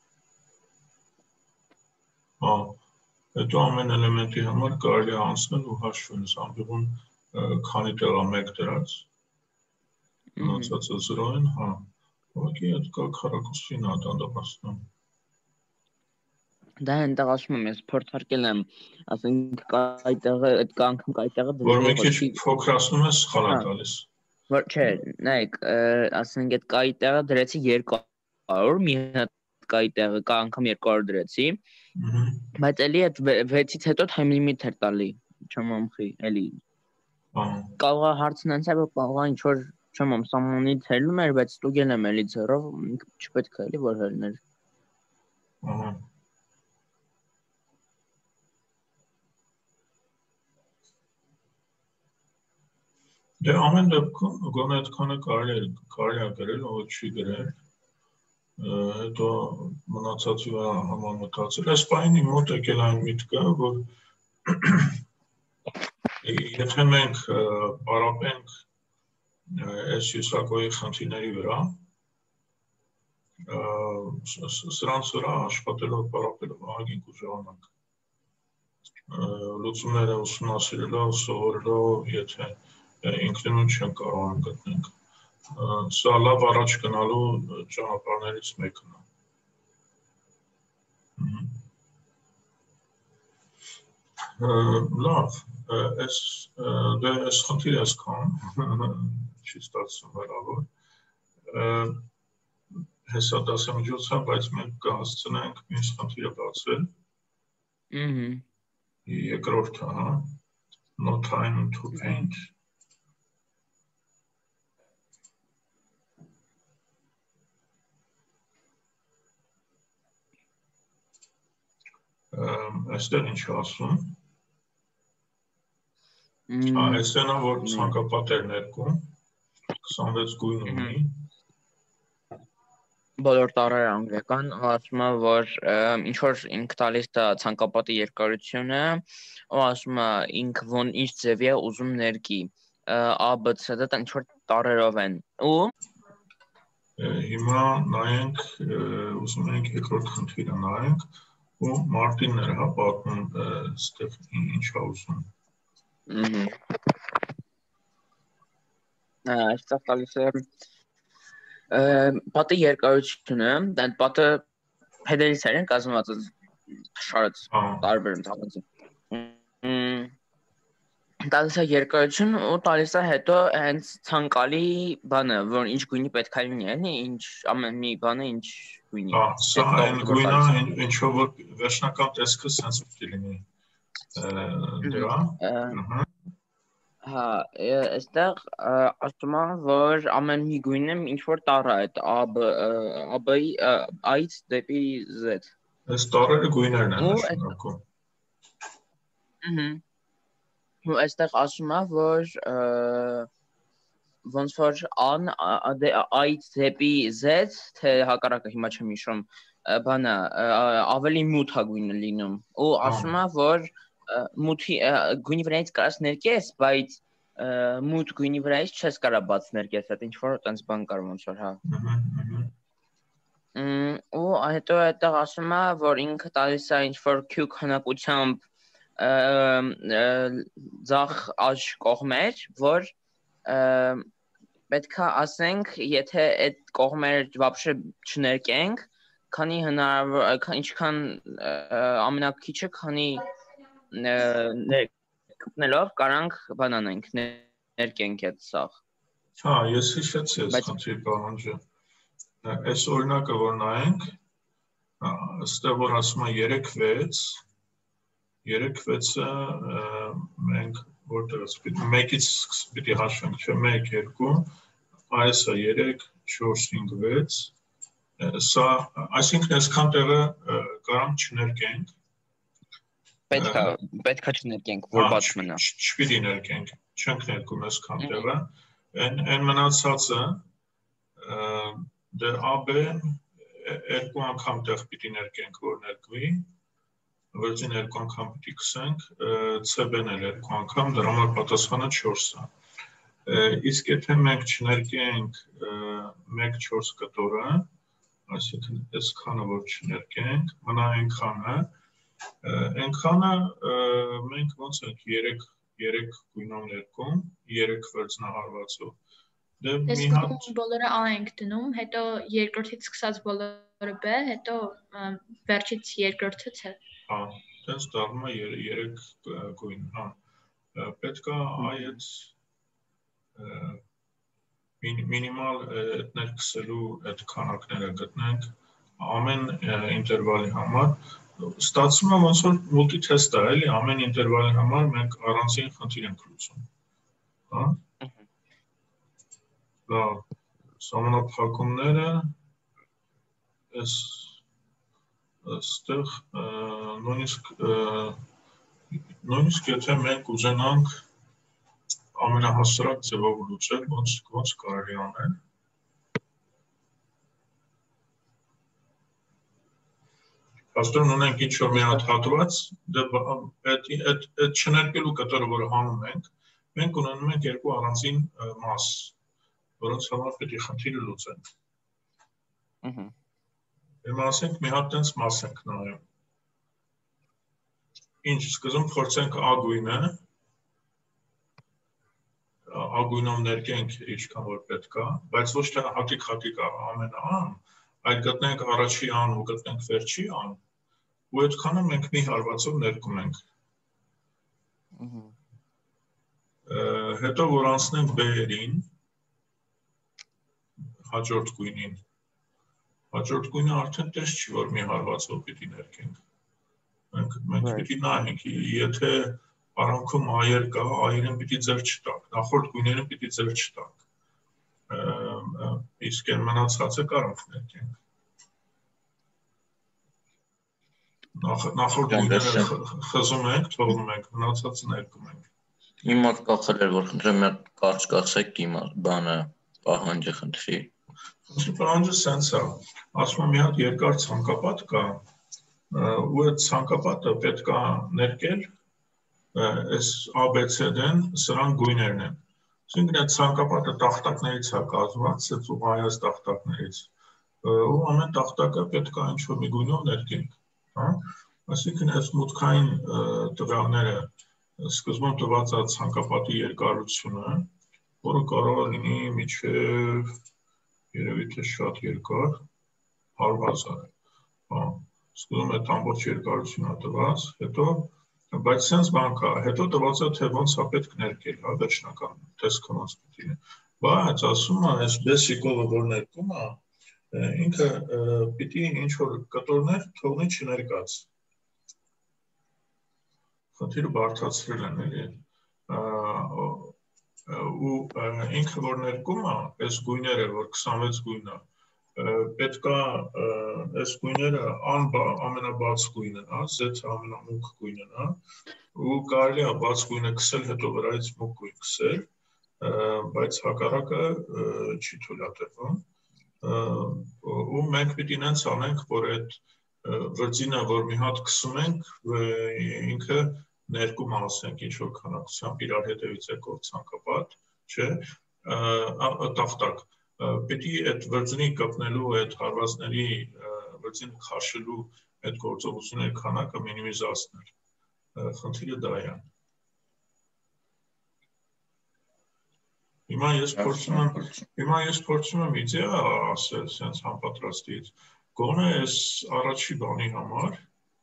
Հետո ամեն էլեմենտի համար կարելի է անցնել ու հաշվել զամբյուղում քանի տեղա մեկ դրած, մնացածը 0 են, ուղղակի այդ կաքարակուսին է դանդաղացնում։ Դա այնտեղ ասում եմ, ես փորձարկել եմ, ասենք այդտեղը այդ կանգնում այդտեղը Որ մի դրել քիչ փոքրացնում ես սխալ է տալիս։ Որ չէ, նայեք, ասենք այդ կայի տեղը դրեցի 200, մի հատ կայի տեղը կա անգամ 200 դրեցի, բայց էլի այդ 6-ից հետո time limit էր տալի, չեմ ամխի, էլի։ Կարող է հարցն անցա, որ կարող է ինչ-որ, չեմ ամ, սամանից հելնում էր, բայց ստուգել եմ էլի ձեռով, չպետք է էլի, որ հելներ։ Դե ամեն դեպքում գոնե այդքանը կարելի է գրել, ով չի գրել, հետո մնացածի վրա համամտածել։ Այս պահին իմ մոտ եկել այն միտքը, որ եթե մենք պարապենք այս հյուսակոյի խնդիրների վրա, սրանց վրա աշխատելով, պարապելով ահագին կուժանանք։ Լուծումները ուսումնասիրելով, սովորելով, եթե ինքնուրույն չեն կարող գտնենք։ Սա լավ առաջ գնալու ճանապարհներից մեկն է։ Լավ, դե այս խնդիրը այսքան չի ստացվում հեռավոր։ Հեսա դասամիջոցը, բայց մենք կհասցնենք մյուս խնդիրը բացել։ Երկրորդը, հա, no time to paint։ Այստեղ ինչ ասում։ Այստեղ որ ցանկապատեր ներկում 26 գույն ունի։ Բոլոր տարերը անգլիական, ասում է, որ ինչ որ ինք տալիս է ցանկապատի երկարությունը, ու ասում է ինք ոնց ինչ ձևի է ուզում ներկի։ A, B, C, D ինչ որ տարերով են։ Ու հիմա նայենք, ուզում ենք երկրորդ խնդիրը նայենք, ու Մարտինն էր, հա, պատմում ստեղ ինչ է ուզում։ Այստեղ տալիս է պատի երկարությունը, այդ պատը փեդերից են կազմված, շարած տարբեր ընթացի։ Տալիս է երկարություն ու տալիս է հետո հենց ցանկալի բանը, որ ինչ գույնի պետք է լինի, ինչ ամեն մի բանը ինչ գույնի։ Սա այն գույնը, ինչով որ վերջնական տեսքը սենց պետք է լինի։ Դրա։ Հա, այստեղ ասում է, որ ամեն մի գույնը ինչ որ տառ է, այդ A-ից դեպի Z։ Այս տառերը գույներն են նշանակում։ Ու այստեղ ասում է, որ ոնց որ A-ից դեպի Z, թե հակառակը հիմա չեմ հիշում, բանը ավելի մութ է գույնը լինում։ Ու ասում է, որ մութի գույնի վրայից կարաս ներկես, բայց մութ գույնի վրայից չես կարա բաց ներկես, այդ ինչ որ տենց բան կար ոնց որ, հա։ Ու հետո այդտեղ ասում է, որ ինքը տալիս է ինչ որ Q քանակությամբ ձախ աջ կողմեր, որ պետք է ասենք, եթե այդ կողմերը вообще չներկենք, քանի հնարավոր, ինչքան ամենակիչը, քանի կպնելով կարանք բանանենք, ներկենք այդ սաղ։ Հա, ես հիշեցի այս խնդրի պահանջը։ Այս օրինակը որ նայենք, այստեղ որ ասում է 3-6-ը մենք որտեղից մեկից պիտի հաշվենք, չէ, 1, 2, այս է 3, 4, 5, 6, սա, այսինքն այսքան տեղը կարանք չներկենք։ Պետք է չներկենք, որ բաց մնա։ Չպիտի ներկենք, չենք ներկում այսքան տեղը, այն մնացածը, դե AB-ն երկու անգամ տեղ պիտի ներկենք, որ ներկվի, վերջին երկու անգամ պիտի կսենք, CB-ն էլ երկու անգամ, դրա համար պատասխանը 4 է։ Իսկ եթե մենք չներկենք 1-4 կտորը, այսինքն այսքանը որ չներկենք, մնա այնքանը, այնքանը մենք ոնց ենք 3 գույնով ներկում, 3 վերցնահարվածով, Դե մի Սկզբում հատ բոլորը A ենք դնում, հետո երկրորդից սկսած բոլորը B, հետո վերջից երկրորդը C։ հա, դες դառնում է 3 գույն, հա։ Պետք է այց մինիմալ էտներ քսելու այդ քանակները գտնենք ամեն ինտերվալի համար։ Ստացվում է ոնց որ մուլտիթեստ է, էլի, ամեն ինտերվալի համար մենք առանձին խնդիր ենք լուծում։ Հա։ Լավ, սահմանափակումները այստեղ նույնիսկ եթե մենք ուզենանք ամենահասարակ ձևով լուծել, ոնց կարելի անել։ Աստորեն ունենք ինչ-որ մի հատ հատված, այդ չներկելու կտորը, որը հանում ենք, մենք ունենում ենք երկու առանձին մաս, որոնց համար պետք է խնդիրը լուծենք։ Հիմա ասենք մի հատ տենց մաս ենք նայում։ Ինչ, սկզբում փորձենք A գույնը, A գույնով ներկենք ինչքան որ պետք է, բայց ոչ թե հատիկ ամեն ան, այլ գտնենք առաջի ան ու գտնենք վերջի ան, ու այդքանը մենք մի հարվածով ներկում ենք։ Հետո որ անցնենք B-երին, հաջորդ գույնին, հաջորդ գույնը արդեն տես չի, որ մի հարվածով պիտի ներկենք։ Մենք պիտի նայենք, եթե արանքում այեր կա, այերին պիտի ձեր չտակ, նախորդ գույներին պիտի ձեր չտակ, իսկ են մնացածը կարանք ներկենք։ Նախորդ գույները խզում ենք, թողնում ենք, մնացածը ներկում ենք։ Իմ մոտ կախել էր, որ խնդրեմ մի հատ կարճ կասեք իմ բանը պահանջը խնդրի։ Պահանջը սենց է, ասում եմ մի հատ երկար ցանկապատ կա, ու այդ ցանկապատը պետք է ներկել այս ABCD-ն սրանք գույներն են։ Այսինքն այդ ցանկապատը տախտակներից է կազմված, այս ուղղայաց տախտակներից, ու ամեն տախտակը պետք է ինչ-որ մի գույնով ներկենք, հա։ Այսինքն այս մուտքային տվյալները սկզբում տված է ցանկապատի երկարությունը, որը կարող է լինի մինչև երևի թե շատ երկար 100,000, հա։ Սկզբում այդ ամբողջ երկարությունը տված, հետո բայց սենց բան կա, հետո տված է թե ոնց է պետք ներկել, հա, վերջնական տեսքը ոնց պիտի լինի։ Բայց ասում է, այս բեսիկովը որ ներկում է, ինքը պիտի ինչ-որ կտորներ թողնի չներկած։ Խնդիրը բարդացրել են, էլի։ Ու ինքը որ ներկում է, այս գույները, որ 26 գույնը, պետք է այս գույները ամենաբաց գույնն է, Z ամենամուգ գույնն է, ու կարելի է բաց գույնը քսել, հետո վրայից մուգ գույն քսել, բայց հակառակը չի թույլատրվում, ու մենք պիտի նենց անենք, որ այդ վրձինը, որ մի հատ քսում ենք, ինքը ներկում ասենք ինչ-որ քանակությամբ իրար հետևից եկող ցանկապատ, չէ, տախտակ, պետի այդ վրձինի կպնելու, այդ հարվածների վրձինը քաշելու այդ գործողությունների քանակը մինիմիզացնել, խնդիրը դա է։ Հիմա ես փորձում եմ իդեա ասել սենց համապատրաստից, գոնե այս առաջի բանի համար,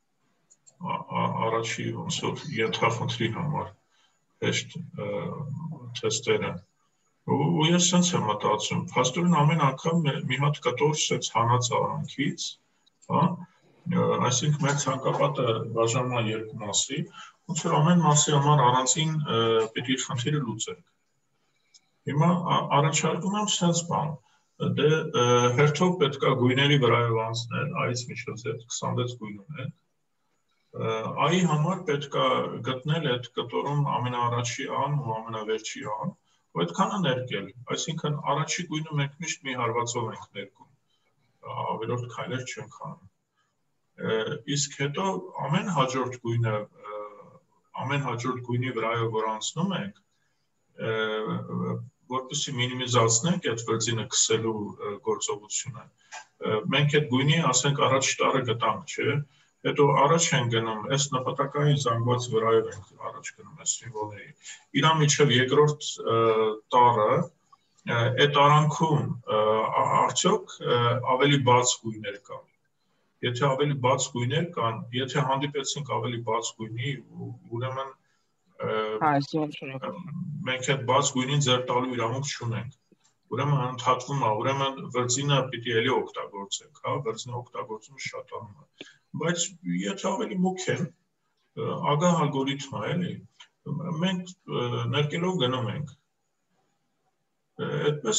առաջի ոնց որ ենթախնդրի համար, հեշտ թեստերը, ու ես սենց եմ մտածում, փաստորեն ամեն անգամ մի հատ կտոր սենց հանած արանքից, այսինքն մեր ցանկապատը բաժանվում է երկու մասի, ոնց որ ամեն մասի համար առանձին պիտի խնդիրը լուծենք։ Հիմա առաջարկում եմ սենց բան, դե հերթով պետք է գույների վրայով անցնել, այից մինչև Z 26 գույն ունենք, այի համար պետք է գտնել այդ կտորում ամենաառաջի ան ու ամենավերջի ան, ու այդքանը ներկել, այսինքն առաջի գույնը մենք միշտ մի հարվածով ենք ներկում, ավելորդ քայլեր չենք անում։ Իսկ հետո ամեն հաջորդ գույնի վրայով որ անցնում ենք, որպեսզի մինիմիզացնենք այդ վրձինը քսելու գործողությունը, մենք այդ գույնի, ասենք, առաջ տարը գտանք, չէ, հետո առաջ են գնում, այս նպատակային զանգված վրայով ենք առաջ գնում այս սիմվոլների։ Իրա միջև երկրորդ տարը այդ արանքում արդյոք ավելի բաց գույներ կան։ Եթե ավելի բաց գույներ կան, եթե հանդիպեցինք ավելի բաց գույնի, ուրեմն մենք այդ բաց գույնին ձեռ տալու իրավունք չունենք։ Ուրեմն ընդհատվում է, ուրեմն վրձինը պիտի էլի օգտագործենք, հա, վրձինի օգտագործումը շատանում է։ Բայց եթե ավելի մուգ են, ագահ ալգորիթմ է, էլի, մենք ներկելով գնում ենք։ Այդպես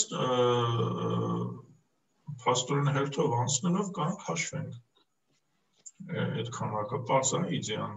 փաստորեն հերթով անցնելով կարող հաշվենք այդ քանակը, պարզ է իդեան։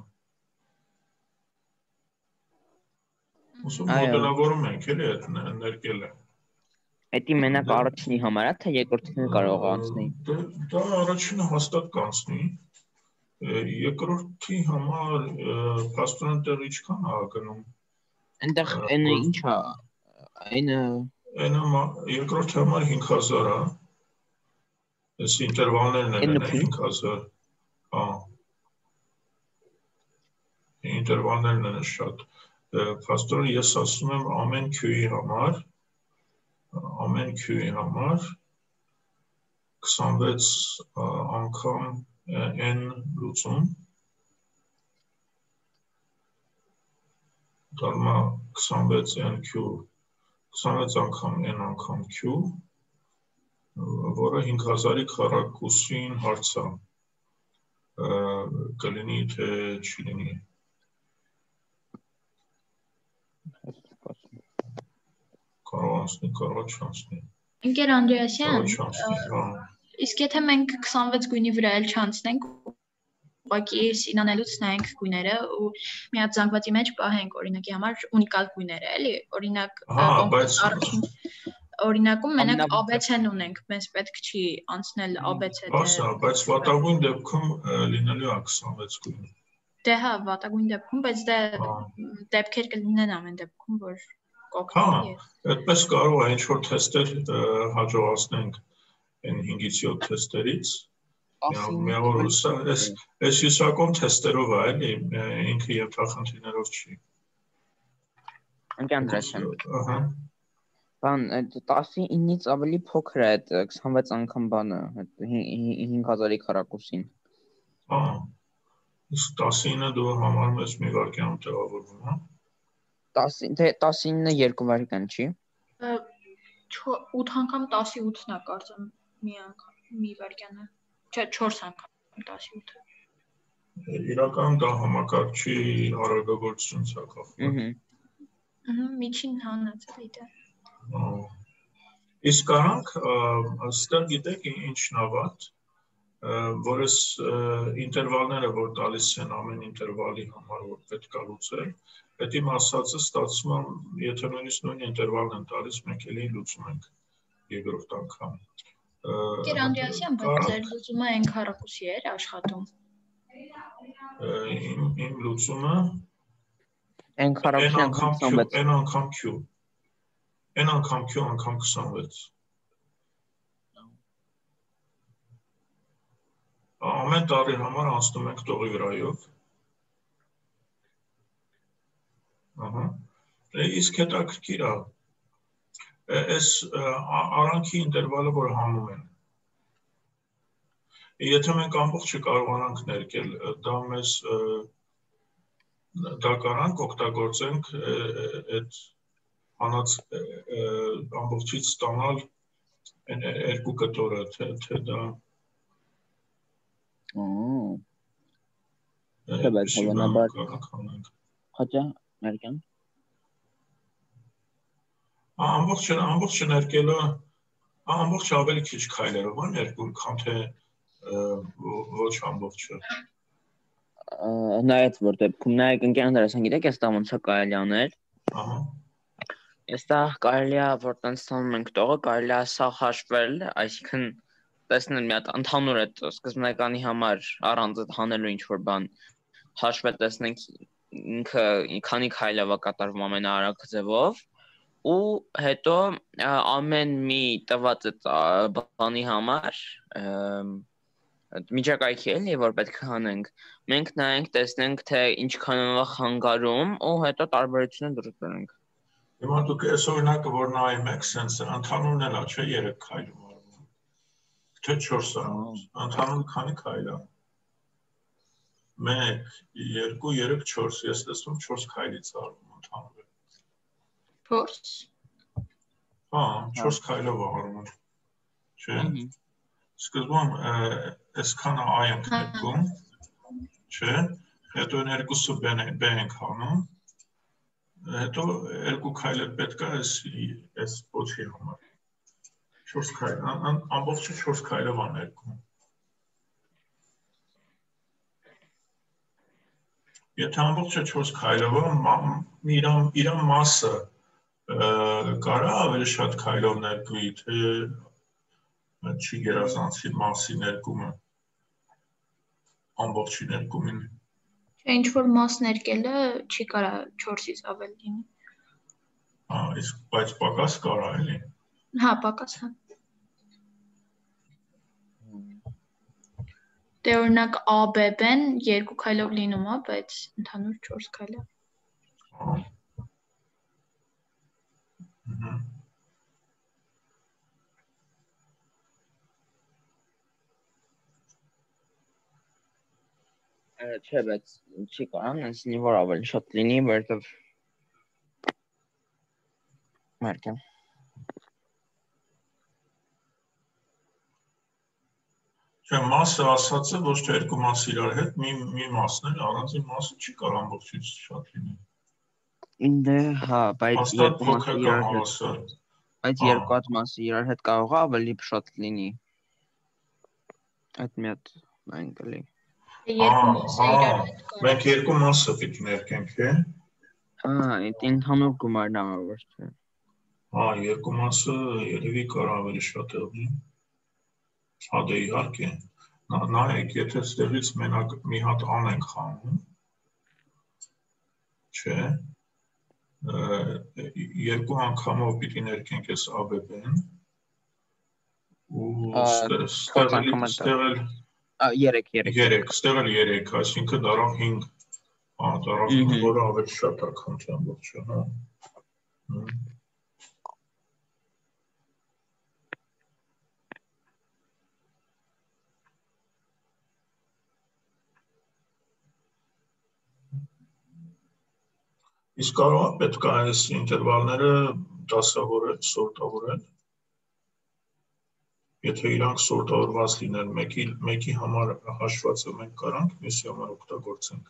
Ուսում մոդելավորում ենք, էլի այդ ներկելը։ Էդի մենակ առաջինի համար է, թե երկրորդին կարող անցնի։ Դա առաջինը հաստատ կանցնի։ Երկրորդի համար փաստորեն տեղ ինչքան է գնում։ Այնտեղ այնը ինչ է, այնը երկրորդ համար 5000 է։ Այս ինտերվալներն են 5000։ Հա։ Ինտերվալներն են շատ։ Փաստորեն ես ասում եմ ամեն Q-ի համար 26 անգամ n լուծում դառնա 26 q 26 անգամ n անգամ q որը 5000-ի քառակուսին հարց է կլինի թե չի լինի կարող չանցնի Ընկեր Անդրեասյան իսկ եթե մենք 26 գույնի վրա էլ չանցնենք ուղղակի սինանելուց նայենք գույները ու մի հատ զանգվածի մեջ պահենք օրինակի համար ունիկալ գույները էլի օրինակ օրինակում մենակ ABC-ն ունենք մեզ պետք չի անցնել ABC-ը բայց վատագույն դեպքում լինելու է 26 գույն դե հա վատագույն դեպքում բայց դե դեպքեր կլինեն ամեն դեպքում որ կօգնի այդպես կարող է ինչ-որ թեստեր հաջողացնենք այն 5-ից 7 թեստերից այս հյուսակում թեստերով է էլի ինքը ենթախնդիրներով չի Ընկեր Անդրեասյան Բան 19-ից ավելի փոքր է այդ 26 անգամ բանը 5000-ի քառակուսին իսկ 19-ը դու համարում ես մի վայրկյանում տեղավորվում հա 19-ը 2 վայրկյան չի 8 անգամ 18-ն է կարծեմ մի անգամ մի վայրկյանը չէ 4 անգամ 18-ը իրական դա համակարգչի արագագործությունից է կախվում միջին հանածը դա իսկ կարանք ստեղ գիտեք ինչն է վատ որ այս ինտերվալները որ տալիս են ամեն ինտերվալի համար որ պետք է լուծել Այդ իմ ասածը ստացվում է եթե նույնիսկ նույն ինտերվալն են տալիս մենք էլի լուծում ենք երկրորդ անգամ Գեր Անդրեասյան բայց ձեր լուծումը այն քառակուսի էր աշխատում Իմ լուծումը այն քառակուսի անգամ 26 n անգամ q n անգամ q անգամ 26 ամեն տարի համար անցնում ենք տողի վրայով Ահա իսկ հետաքրքիր է այս արանքի ինտերվալը որ հանում են եթե մենք ամբողջը կարողանանք ներկել դա մեզ դա կարանք օգտագործենք այդ հանած ամբողջից ստանալ այն երկու կտորը թե դա Դա բայց հավանաբար հաճա ներկան ամբողջը ներկելը ամբողջը ավելի քիչ քայլերով է ներկում քան թե ոչ ամբողջը նայած որ դեպքում նայեք ընկեր Անդրեասյան գիտեք այստեղ ոնց է կարելի անել ահա այստեղ կարելի է որ տենց ստանում ենք տողը կարելի է սա հաշվել այսինքն տեսնել մի հատ ընդհանուր այդ սկզբնականի համար առանց այդ հանելու ինչ որ բան հաշվել տեսնենք ինքը քանի քայլով է կատարվում ամենաարագ ձևով ու հետո ամեն մի տված բանի համար միջակայքի էլի որ պետք է հանենք մենք նայենք տեսնենք թե ինչքանով է խանգարում ու հետո տարբերությունը դուրս բերենք Հիմա դուք այս օրինակը որ նայում եք, sense ընդհանուրն էլ է, չէ, 3 քայլում արվում։ Թե 4 ընդհանուր քանի քայլ է։ 1 2 3 4 ես տեսնում 4 քայլից արվում ընդհանուր։ 4 Հա, 4 քայլով արվում։ Չէ։ Սկզբում այսքանը A ենք ներկում, չէ։ Հետո երկուսը B ենք հանում։ Հետո երկու քայլ էլ պետք է այս ոչի համար։ 4 քայլ, ամբողջը 4 քայլով է ներկում։ Եթե ամբողջը 4 քայլով է, իր մասը կարա ավելի շատ քայլով ներկվի, թե չի գերազանցի մասի ներկումը, ամբողջի ներկումին։ Չէ, ինչ որ մաս ներկելը չի կարա 4-ից ավել լինի։ Իսկ բայց պակաս կարա էլի։ Հա, պակաս, հա։ Դե օրինակ ABB-ն 2 քայլով լինում է, բայց ընդհանուր 4 քայլ է։ Չէ, բայց չի կարան, այսինքն որ ավելի շատ լինի, որովհետև մարկեմ։ Չէ, մասը ասածը ոչ թե երկու մաս իրար հետ, մի մասն էլ առանձին մասը չի կարող ամբողջից շատ լինի։ Դե հա, բայց երկու մասը իրար հետ։ Բայց երկու հատ մասը իրար հետ կարող է ավելի շատ լինի։ Այդ մի հատ անգլի։ Երկու մասը իրար հետ կարող։ Մենք երկու մասը պիտի ներկենք, է։ Այդ ընդհանուր գումարն է, ոչ թե։ Երկու մասը երևի կարող ավելի շատ լինի։ Հա դե իհարկե, նայեք, եթե ստեղից մենակ մի հատ ան ենք խանում, չէ, երկու անգամով պիտի ներկենք ես ABB-ն, ու ստեղել 3, այսինքն դարավ 5, դարավ 5, որը ավելի շատ է, քան թե ամբողջը, հա։ Իսկ կարող է պետք է այս ինտերվալները դասավորել, սորտավորել։ Եթե իրանք սորտավորված լինեն, մեկի համար հաշվածը մենք կարանք, մյուսի համար օգտագործենք։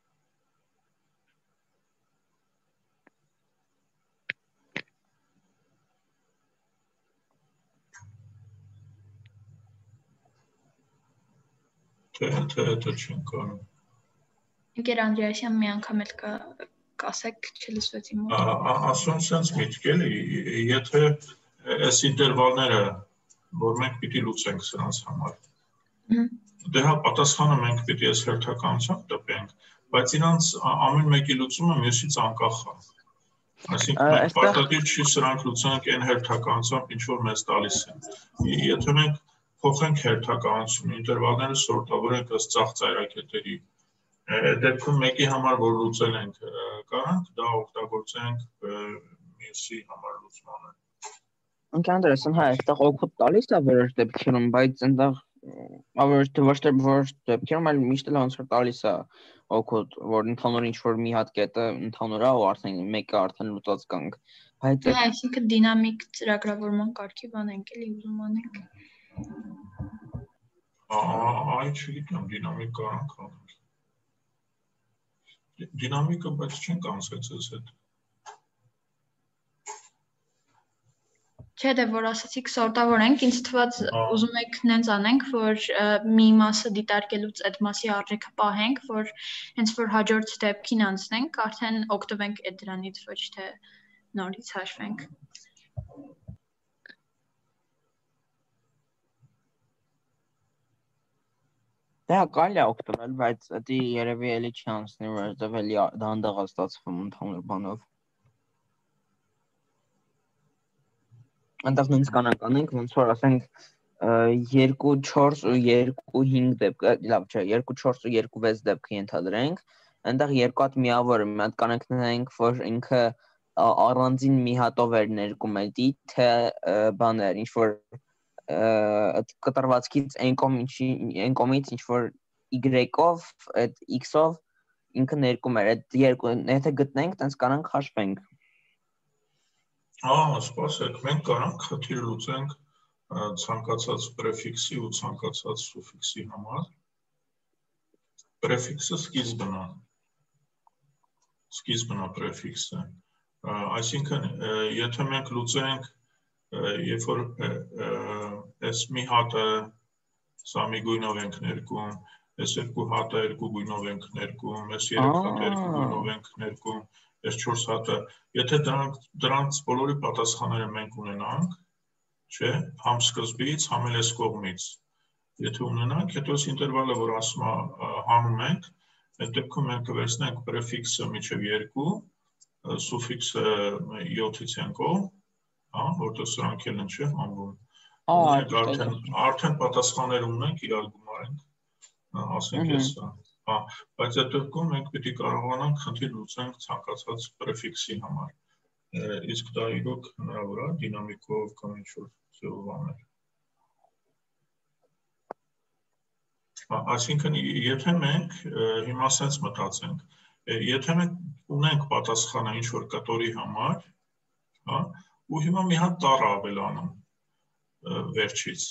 Թե չենք կարող։ Ընկեր Անդրեասյան մի անգամ էլ կասեք, չլսվեց իմ մոտ։ Ասում սենց միտք էլի, եթե այս ինտերվալները, որ մենք պիտի լուծենք սրանց համար, դե հա պատասխանը մենք պիտի այս հերթականությամբ տպենք, բայց իրանց ամեն մեկի լուծումը մյուսից անկախ է։ Այսինքն մենք պարտադիր չի սրանք լուծենք այն հերթականությամբ, ինչ որ մեզ տալիս են։ Եթե մենք փոխենք հերթականությունը, ինտերվալները սորտավորենք ըստ ծախ ծայրակետերի, դեպքում մեկի համար որ լուծել ենք, կարանք դա օգտագործենք մյուսի համար լուծմանը։ Անդրեասյան, հա, այստեղ օգուտ տալիս է որոշ դեպքերում, բայց այնտեղ որոշ դեպքերում այլ միշտ էլ ոնց որ տալիս է օգուտ, որ ընդհանուր ինչ որ մի հատ կետը ընդհանուր է ու արդեն մեկը արդեն լուծած կանք։ Բայց այսինքն դինամիկ ծրագրավորման կարգի բան ենք էլի ուզում անենք։ Այ չգիտեմ, դինամիկ կարանք անենք։ Դինամիկը բայց չենք անցած ես հետ։ Չէ, դե որ ասացիք սորտավորենք, ինձ թվաց ուզում եք նենց անենք, որ մի մասը դիտարկելուց այդ մասի արժեքը պահենք, որ հենց որ հաջորդ ստեպքին անցնենք, արդեն օգտվենք այդ դրանից, ոչ թե նորից հաշվենք։ Դա կարելի է օգտվել, բայց դա երևի էլի չի անցնի, որովհետև էլի դանդաղ է ստացվում ընդհանուր բանով։ Այնտեղ նույնիսկ անենք, ոնց որ ասենք 2 4 ու 2 5 դեպքը, լավ չէ, 2 4 ու 2 6 դեպքը ենթադրենք, այնտեղ երկու հատ միավոր մի հատ կանենք նայենք, որ ինքը առանձին մի հատով էր ներկում էդի, թե բաներ, ինչ որ կտրվածքից n կողմից ինչ որ y-ով, այդ x-ով ինքը ներկում էր, այդ երկու, եթե գտնենք, տենց կարանք հաշվենք։ Սպասեք, մենք կարանք խնդիր լուծենք ցանկացած պրեֆիքսի ու ցանկացած սուֆիքսի համար։ Պրեֆիքսը սկիզբն է պրեֆիքսը։ Այսինքն, եթե մենք լուծենք, երբ որ այս մի հատը սա մի գույնով ենք ներկում, այս երկու հատը երկու գույնով ենք ներկում, այս երեք հատը երկու գույնով ենք ներկում, այս 4 հատը, եթե դրանց բոլորի պատասխանները մենք ունենանք, չէ, համ սկզբից, համ էլ այս կողմից, եթե ունենանք, հետո այս ինտերվալը, որ ասում է հանում ենք, այդ դեպքում մենք կվերցնենք պրեֆիքսը մինչև 2, սուֆիքսը 7-ից են կողմ, որտեղ սրանք էլ են չէ համբում։ Արդեն պատասխաններ ունենք, իրար գումարենք, ասենք ես սա։ Բայց այդ դեպքում մենք պիտի կարողանանք խնդիր լուծենք ցանկացած պրեֆիքսի համար։ Իսկ դա իրոք հնարավոր է դինամիկով կամ ինչ-որ ձևով անել։ Այսինքն, եթե մենք հիմա սենց մտածենք, եթե մենք ունենք պատասխանը ինչ-որ կտորի համար, ու հիմա մի հատ տառ ավելանում վերջից,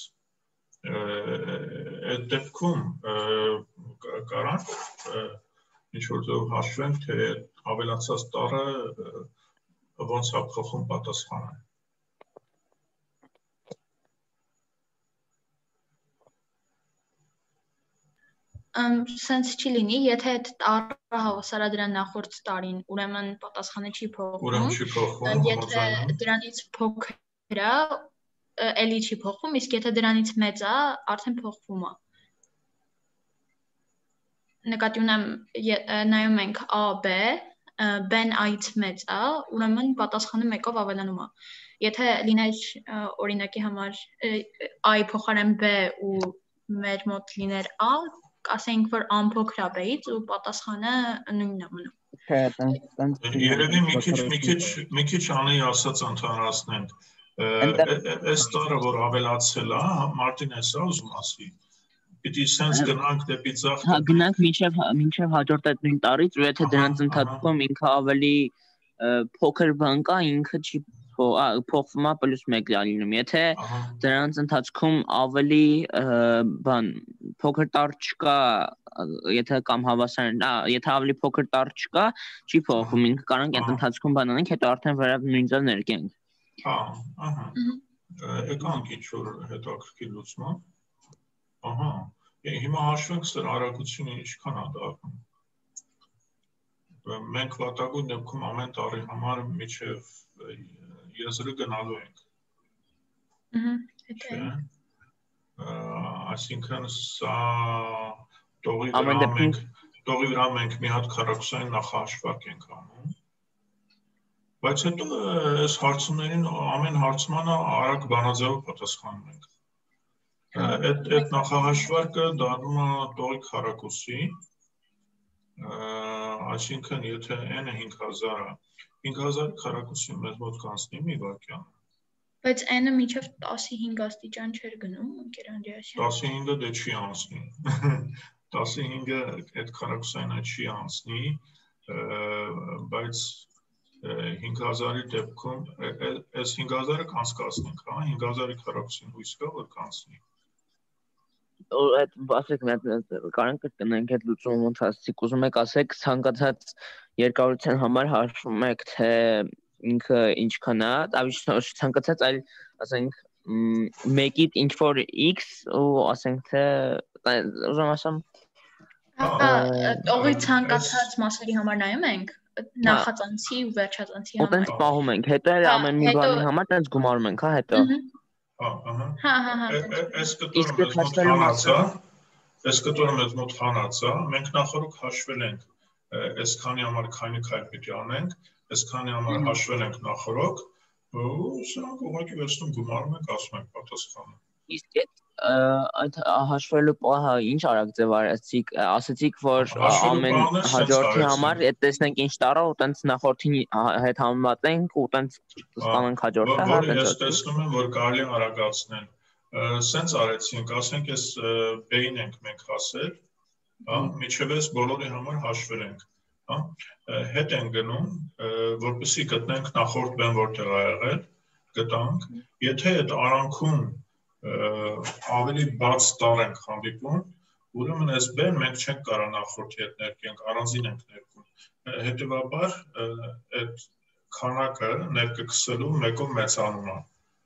այդ դեպքում կարանք ինչ-որ ձևով հաշվենք, թե ավելացած տառը ոնց է փոխում պատասխանը։ Սենց չի լինի, եթե այդ տառը հավասար է դրա նախորդ տարին, ուրեմն պատասխանը չի փոխվում, եթե դրանից փոքր է, էլի չի փոխվում, իսկ եթե դրանից մեծ է, արդեն փոխվում է։ Նկատի ունեմ, նայում ենք A, B, B-ն A-ից մեծ է, ուրեմն պատասխանը 1-ով ավելանում է։ Եթե լիներ օրինակի համար A-ի փոխարեն B ու մեր մոտ լիներ A, ասենք, որ ամփոքր է B-ից ու պատասխանը նույնն է մնում։ Երևի մի քիչ անի ասած ընդհանրացնենք։ Այս տարը, որ ավելացել է, Մարտին էսա ուզում ասի, պիտի սենց գնանք դեպի ձախ։ Գնանք մինչև հաջորդ այդ նույն տարից, ու եթե դրանց ընթացքում ինքը ավելի փոքր բան կա, ինքը չի փոխվում է պլյուս 1 լինում։ Եթե դրանց ընթացքում ավելի բան փոքր տառ չկա, եթե կամ հավասար, եթե ավելի փոքր տառ չկա, չի փոխվում, ինքը կարանք այդ ընթացքում բան անենք, հետո արդեն վերև նույն ձև ներկենք։ Եկանք ինչ-որ հետաքրքիր լուծման։ Հիմա հաշվենք սր արագությունը ինչքան է դառնում։ Մենք վատագույն դեպքում ամեն տարի համար միջև եզրը գնալու ենք։ Այսինքն սա տողի վրա մենք մի հատ քառակուսային նախահաշվարկ ենք անում։ Բայց հետո այս հարցումներին ամեն հարցմանը արագ բանաձևով պատասխանում ենք։ Այդ նախահաշվարկը դառնում է տողի քառակուսի, այսինքն եթե n-ը 5000 է, 5000 քառակուսի մեզ մոտ կանցնի մի վայրկյան։ Բայց n-ը մինչև 15 աստիճան չէր գնում, ընկեր Անդրեասյան։ 15-ը դե չի անցնի։ 15-ը այդ քառակուսայինը չի անցնի, բայց 5000-ի դեպքում այս 5000-ը կանցկացնենք, 5000-ի քառակուսին հույս կա, որ կանցնի։ Այդ ասեք կարանք կրկնենք այդ լուծումը ոնց ասեցիք, ուզում եք ասեք ցանկացած երկարության համար հաշվում եք, թե ինքը ինչքան է, ցանկացած այլ ասենք մեկից ինչ որ x ու ասենք թե ուզում ասեմ տողի ցանկացած մասերի համար նայում ենք նախածանցի ու վերջածանցի համար։ Ուտենց պահում ենք, հետո ամեն մի բանի համար տենց գումարում ենք, հա, հետո։ Այս կտորը մեզ մոտ հանած է, մենք նախորդ հաշվել ենք այսքանի համար քանի քայլ պիտի անենք, այսքանի համար հաշվել ենք նախորդ, ու սրանք ուղղակի վերցնում գումարում ենք, ասում ենք պատասխանը։ Իսկ այդ հաշվելու պահը ինչ արագ ձև ասացիք, որ ամեն հաջորդի համար այդ տեսնենք ինչ տարա ու տենց նախորդին հետ համեմատենք ու տենց ստանանք հաջորդը, հա, տենց։ Ես տեսնում եմ, որ կարելի է արագացնել։ Սենց արեցինք, ասենք այս B-ին ենք մենք հասել, հա, միջև այս բոլորի համար հաշվել ենք, հա, հետ են գնում, որպեսզի գտնենք նախորդ բան որտեղ ա եղել, գտանք, եթե այդ արանքում ավելի բաց տար ենք հանդիպում, ուրեմն այս բեն մենք չենք կարա նախորդի հետ ներկենք, առանձին ենք ներկում։ Հետևաբար այդ քանակը ներկայացելու մեկով մեծանում է։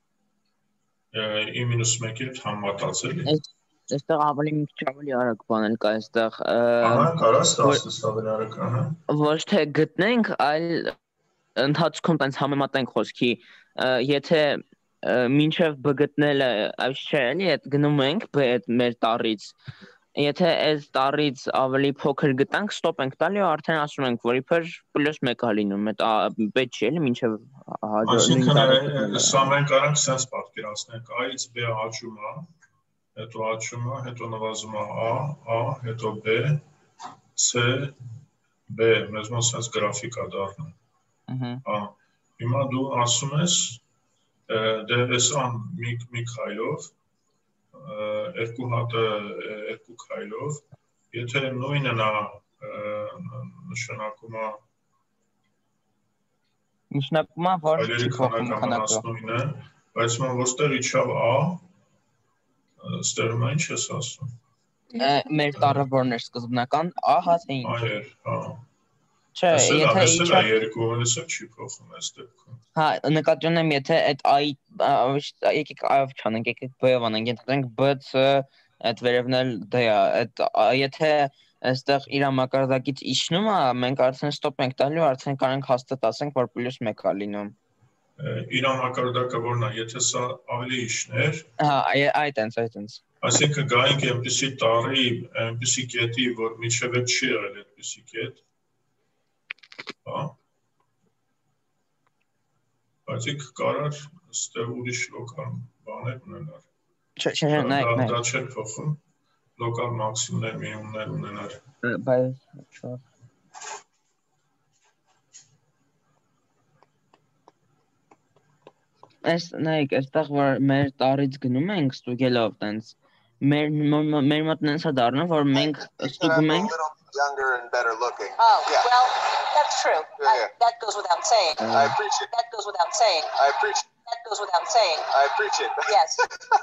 I-1-ի հետ համեմատած էլի։ Այստեղ ավելի մի քիչ ավելի արագ բանել կա այստեղ։ Ահա, կարաս դասս ավելի արագ, ահա։ Ոչ թե գտնենք, այլ ընթացքում տենց համեմատենք խոսքի, եթե մինչև բգտնելը այս չէ, էլի, այդ գնում ենք այդ մեր տարից։ Եթե այս տարից ավելի փոքր գտանք, ստոպ ենք տալի ու արդեն ասում ենք, որ իբր +1 ա լինում, այդ պետք չէ, էլի, մինչև Այսինքն սա մենք արանք սենց պատկերացնենք, A-ից B աճում է, հետո աճում է, հետո նվազում է A, հետո B, C, B, մեզ մոտ սենց գրաֆիկ է դառնում։ Հիմա դու ասում ես դե էսան մի քայլով, երկու հատը երկու քայլով, եթե նույնն է նշանակում է որ չի փոխում քանակը, բայց ոստեղ իջավ A, ստերում է ինչ ես ասում։ Մեր տարը որն էր սկզբնական, A-հա թե ինչ։ Այր, հա։ Չէ, եթե իջա երկու, հենց չի փոխում այս դեպքում։ Հա, նկատի ունեմ, եթե այդ եկեք A-ով չանենք, եկեք B-ով անենք, ենթադրենք B-ը այդ վերևն էլ D-ը, այդ եթե այստեղ իր մակարդակից իջնում է, մենք արդեն ստոպ ենք տալու, արդեն կարանք հաստատ ասենք, որ +1 է լինում։ Իր մակարդակը որն է, եթե սա ավելի իջներ։ Հա, այտենց։ Այսինքն գայինք այնպեսի տարի, այնպեսի կետի, որ միջև այդ չի եղել այդպեսի կետ։ Հա։ Բայց իք կարար ստեղ ուրիշ լոկալ բաներ ունենար։ Չէ, նայեք։ Դա չէր փոխում, լոկալ մաքսիմումներ, մինիմումներ ունենար։ Բայց չէ։ Այս նայեք, այստեղ որ մեր տարից գնում ենք ստուգելով տենց, մեր մոտ նենց է դառնում, որ մենք ստուգում ենք younger and better looking. Oh, yeah. Well, that's true. Yeah. That goes without saying. I appreciate it. That goes without saying. I appreciate it. That goes without saying. I appreciate it. Yes.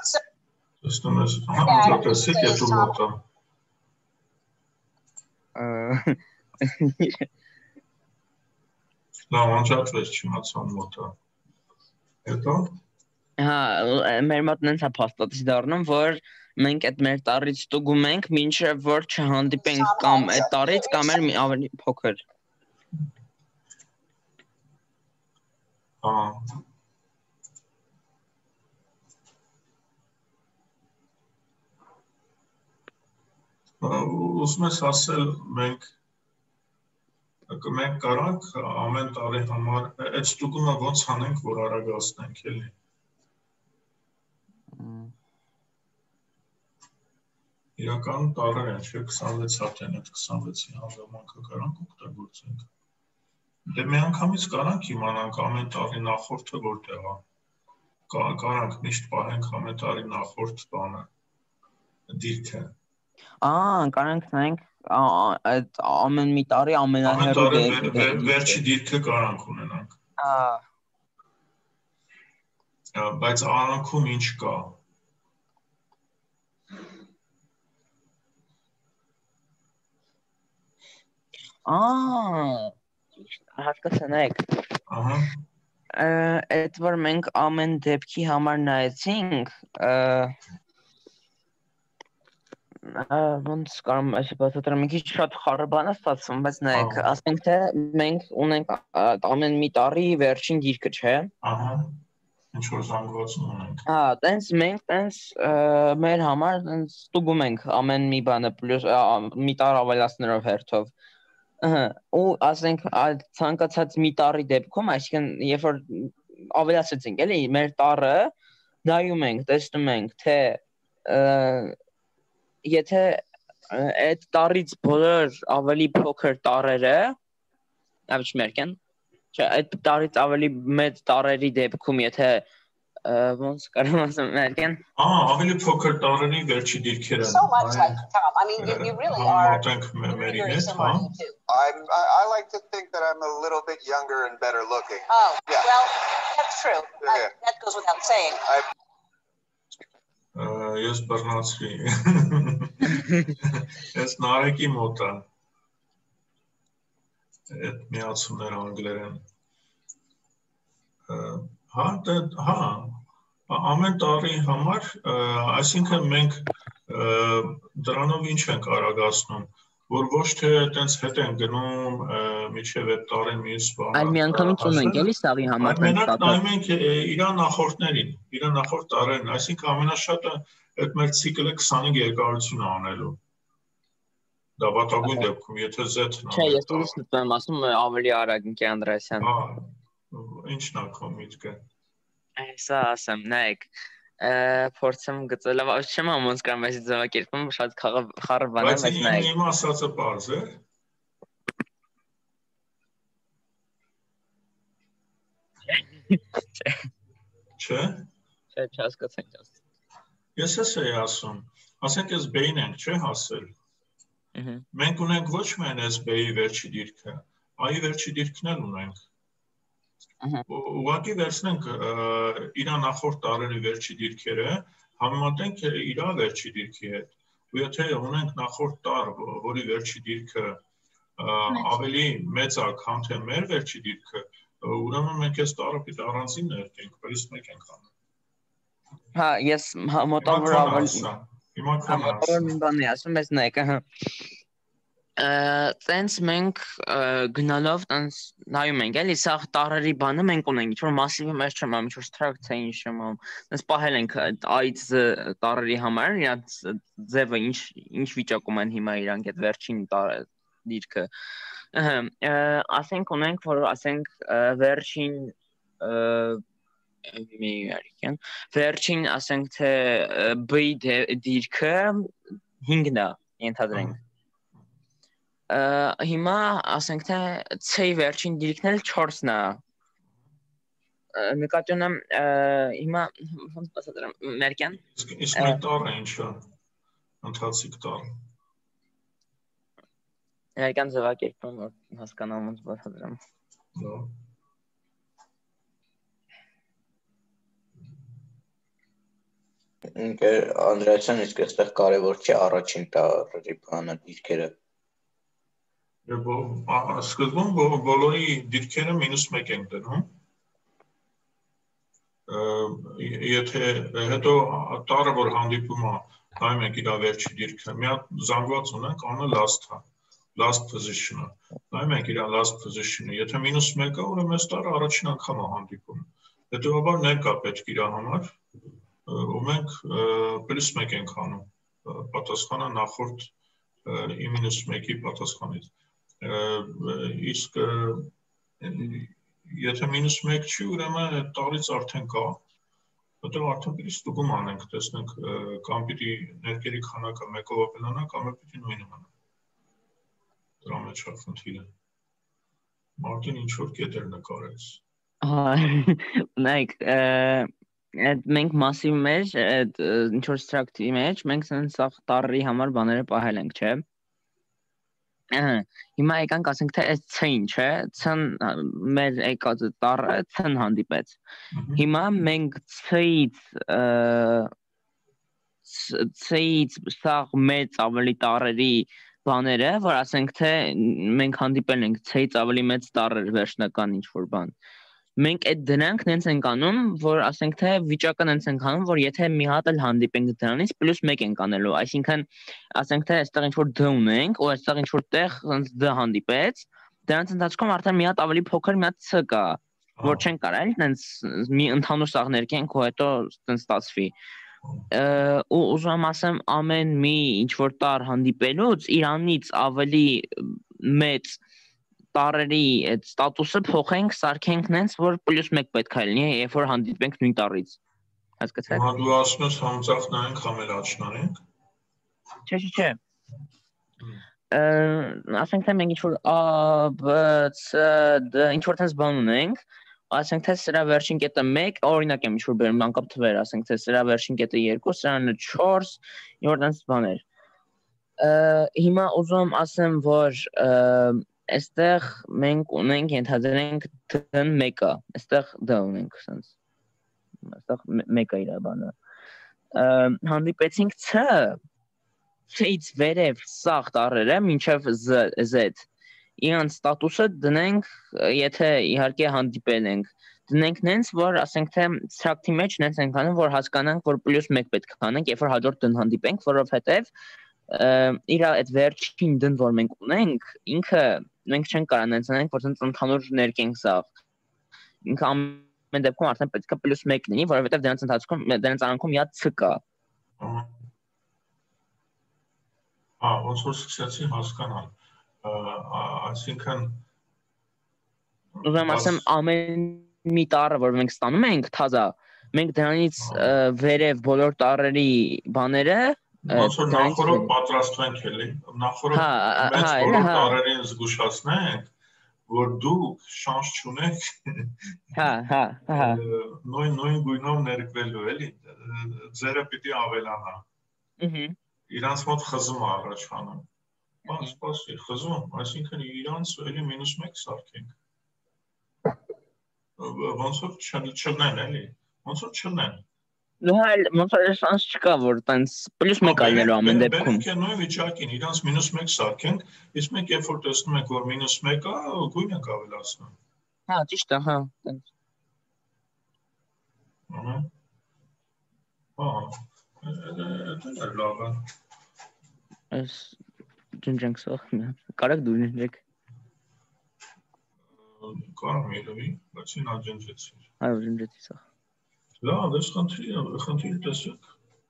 Լավ, անջատվեց չիմացան մոտը։ Հետո։ Հա, մեր մոտ նենց է փաստացի դառնում, որ մենք այդ մեր տարից ստուգում ենք, մինչև որ չհանդիպենք կամ այդ տարից կամ էլ ավելի փոքր։ Ուզում ես ասել մենք կարանք ամեն տարի համար այդ ստուգումը ոնց անենք, որ արագացնենք, էլի։ Իրականում տարեր են, չէ, 26 հատ են, այդ 26-ի հանգամանքը կարանք օգտագործենք։ Դե մի անգամից կարանք իմանանք ամեն տարի նախորդը որտեղ է։ Կարանք միշտ պահենք ամեն տարի նախորդ բանը, դիրքը։ Կարանք նայենք այդ ամեն մի տարի ամենահեռու վերջի դիրքը կարանք ունենանք։ Բայց արանքում ինչ կա։ Հասկացանք։ Այդ որ մենք ամեն դեպքի համար նայեցինք, ոնց կարամ այսպես բացատրեմ, մի քիչ շատ խառը բան է ստացվում, բայց նայեք, ասենք թե մենք ունենք ամեն մի տարի վերջին դիրքը, չէ։ Ահա։ Ինչ որ զանգվածում ունենք։ Հա, տենց մենք տենց մեր համար տենց ստուգում ենք ամեն մի բանը պլյուս մի տար ավելացնելով հերթով։ Ու ասենք ցանկացած մի տարի դեպքում, այսինքն երբ որ ավելացրեցինք, էլի, մեր տարը նայում ենք, տեսնում ենք, թե եթե այդ տարից բոլոր ավելի փոքր տարերը, ավիճ մերկեն, չէ, այդ տարից ավելի մեծ տարերի դեպքում, եթե ոնց կարող ասեմ մերկեն, ավելի փոքր տարերի վերջի դիրքերը So much like Tom. I mean, you really are very similar to you too. I like to think that I'm a little bit younger and better looking. Oh, yeah. Well, that's true. Yeah. That goes without saying. Ես բռնացրի։ Ես Նարեկի մոտ եմ։ Այդ միացումներ անգլերեն։ Ամեն տարի համար, այսինքն մենք դրանով ինչ ենք արագացնում, որ ոչ թե այտենց հետ են գնում միջև այդ տարին մյուս բանը։ Այլ մի անգամից ունենք էլի սաղի համար Մենակ նայում ենք իր նախորդներին, իր նախորդ տարերին, այսինքն ամենաշատը այդ մեր ցիկլը 25 երկարություն անելու։ Դա վատագույն դեպքում, եթե Z-ն Չէ, ես ուրիշ եմ ասում ավելի արագ Նիկի Անդրեասյան։ Ինչն է քո միտքը։ Սա ասեմ, նայեք, փորձեմ գծել, չեմ ոնց կամ այսի ձևակերպում շատ խառը բան է, բայց նայեք։ Բայց իմ ասածը պարզ է։ Չէ։ Չէ, չհասկացանք ասած։ Ես էի ասում, ասենք ես B-ին ենք, չէ՞ հասել։ Մենք ունենք ոչ միայն այս B-ի վերջի դիրքը, I-ի վերջի դիրքն էլ ունենք։ Ուղղակի վերցնենք իր նախորդ տարերի վերջի դիրքերը, համեմատենք իր վերջի դիրքի հետ։ Ու եթե ունենք նախորդ տար, որի վերջի դիրքը ավելի մեծ է, քան թե մեր վերջի դիրքը, ուրեմն մենք այս տարը պիտի առանձին ներկենք, պլյուս 1 ենք անում։ Հա, ես մոտավոր ավելի մի բան եմ ասում, բայց նայեք, տենց մենք գնալով տենց նայում ենք, էլի սա տարերի բանը մենք ունենք, ինչ-որ մասիվի մեջ չեմ անում, ինչ-որ ստրակցիա ինչ չեմ անում, տենց պահել ենք այդ տարերի համար, իրանց ձևը ինչ վիճակում են հիմա իրանք այդ վերջին դիրքը, ասենք ունենք, որ ասենք վերջին վերջին ասենք թե B-ի դիրքը 5-ն է, ենթադրենք։ Հիմա ասենք թե C-ի վերջին դիրքն էլ 4-ն է։ Նկատի ունեմ հիմա ոնց բացատրեմ, մերկյան։ Իսկ մեր տարը ինչ է։ Ընթացիկ տարը։ Մերկյան ձևակերպում որ հասկանամ ոնց բացատրեմ։ Լավ։ Անդրեասյան, իսկ այստեղ կարևոր չի առաջին տարի բանը դիրքերը։ Սկզբում բոլորի դիրքերը -1 ենք դնում։ Եթե հետո տարը որ հանդիպում է, նայում ենք իր վերջի դիրքը, մի հատ զանգված ունենք, անունը last-ը, last position-ը։ Նայում ենք իր last position-ը, եթե -1-ը, ուրեմն այս տարը առաջին անգամ է հանդիպում։ Հետևաբար ներկա պետք իր համար։ Ու մենք +1 ենք անում, պատասխանը նախորդ -1-ի պատասխանից։ Իսկ եթե -1 չի, ուրեմն այդ տարից արդեն կա, հետո արդեն պիտի ստուգում անենք, տեսնենք կամ պիտի ներկերի քանակը մեկով ապենանա, կամ պիտի նույնը մնա։ Դրա մեջ է խնդիրը։ Մարտին ինչ-որ կետեր նկարեց։ Նայեք, մենք մասիվ մեջ, ինչ-որ ստրակտի մեջ, մենք սաղ տարերի համար բաները պահել ենք, չէ։ Հիմա եկանք ասենք թե այս C-ին, չէ, C-ն մեր եկած տարը C-ն հանդիպեց։ Հիմա մենք C-ից սաղ մեծ ավելի տարերի բաները, որ ասենք թե մենք հանդիպել ենք C-ից ավելի մեծ տարեր վերջնական ինչ-որ բան։ Մենք այդ դրանք նենց ենք անում, որ ասենք թե վիճակը նենց ենք անում, որ եթե մի հատ էլ հանդիպենք դրանից, +1 ենք անելու, այսինքն ասենք թե այստեղ ինչ-որ D ունենք, ու այստեղ ինչ-որ տեղ D հանդիպեց, դրանց ընթացքում արդեն մի հատ ավելի փոքր մի հատ C կա, որ չեն կարել, նենց մի ընդհանուր սաղ ներկենք ու հետո նենց ստացվի։ Ու ուզում ասեմ ամեն մի ինչ-որ տար հանդիպելուց իրանից ավելի մեծ տարերի այդ ստատուսը փոխենք, սարքենք նենց, որ +1 պետք է լինի, երբ որ հանդիպենք նույն տարից։ Հասկացաք։ Հիմա դու ասում ես համծախնային խամել աչնանենք։ Չէ։ Ասենք թե մենք ինչ-որ A, B, C, D ինչ-որ տես բան ունենք, ասենք թե սրա վերջին կետը 1, օրինակ եմ ինչ-որ բերում անկապ թվեր, ասենք թե սրա վերջին կետը 2, սրանը 4, ինչ-որ տես բաներ։ Հիմա ուզում եմ ասեմ, որ այստեղ մենք ունենք ենթադրենք D-ն 1-ը, այստեղ D ունենք, ասենց։ Այստեղ 1-ը իր բանը։ Հանդիպեցինք C Ց-ից վերև սաղ տառերը մինչև Z իրանց ստատուսը դնենք, եթե իհարկե հանդիպել ենք, դնենք նենց, որ ասենք թե ցրակտի մեջ նենց ենք անում, որ հասկանանք, որ +1 պետք է անենք, երբ որ հաջորդ դն հանդիպենք, որովհետև իր այդ վերջին դն, որ մենք ունենք, ինքը մենք չենք կարող նենց անենք, որ ցենց ընդհանուր ներկենք սաղ։ Ինքը ամեն դեպքում արդեն պետք է +1 լինի, որովհետև դրանց ընթացքում դրանց արանքում իա C կա։ Ոնց որ սկսեցի հասկանալ, այսինքն ուզում ասեմ ամեն մի տառը, որ մենք ստանում ենք թազա, մենք դրանից վերև բոլոր տառերի բաները ոնց որ նախորդ պատրաստվենք էլի, նախորդ մեծ բոլոր տառերին զգուշացնենք, որ դուք շանս չունեք նույն գույնով ներկվելու էլի, ձերը պիտի ավելանա։ Իրանց մոտ խզում առաջանում։ Սպասի, խզում, այսինքն իրանց էլի -1 սարքենք։ Ոնց որ չլնեն էլի, ոնց որ չլնեն։ Ոնց որ շանս չկա, որ տենց +1 ալնելու ամեն դեպքում։ Բերենք նույն վիճակին, իրանց -1 սարքենք, իսկ մենք երբ որ տեսնում ենք, որ -1-ը գույնը կավելացնում։ Ճիշտ է, տենց։ Դա լավ է։ Այս ջնջենք սող, կարակ դու ջնջեք։ Կարամ երևի, բայց ինա ջնջեցիր։ Այո, ջնջեցի սող։ Լավ, այս խնդիրը տեսեք,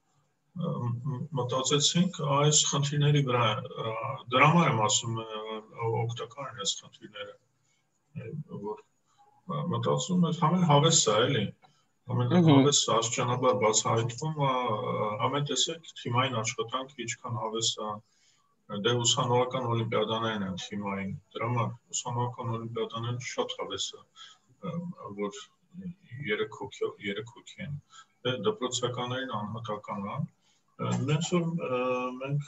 մտածեցինք այս խնդիրների վրա, դրա համար եմ ասում օգտակար են այս խնդիրները, որ մտածում ես համեն հավես է էլի, ամեն հավես աստիճանաբար բացահայտվում, ամեն տեսեք թիմային աշխատանք ինչքան հավես է, դե ուսանողական օլիմպիադաներն են թիմային, դրա համար ուսանողական օլիմպիադաներն շատ հավես է, որ 3 հոգի են, դե դպրոցականներին անհատական է, նենց որ մենք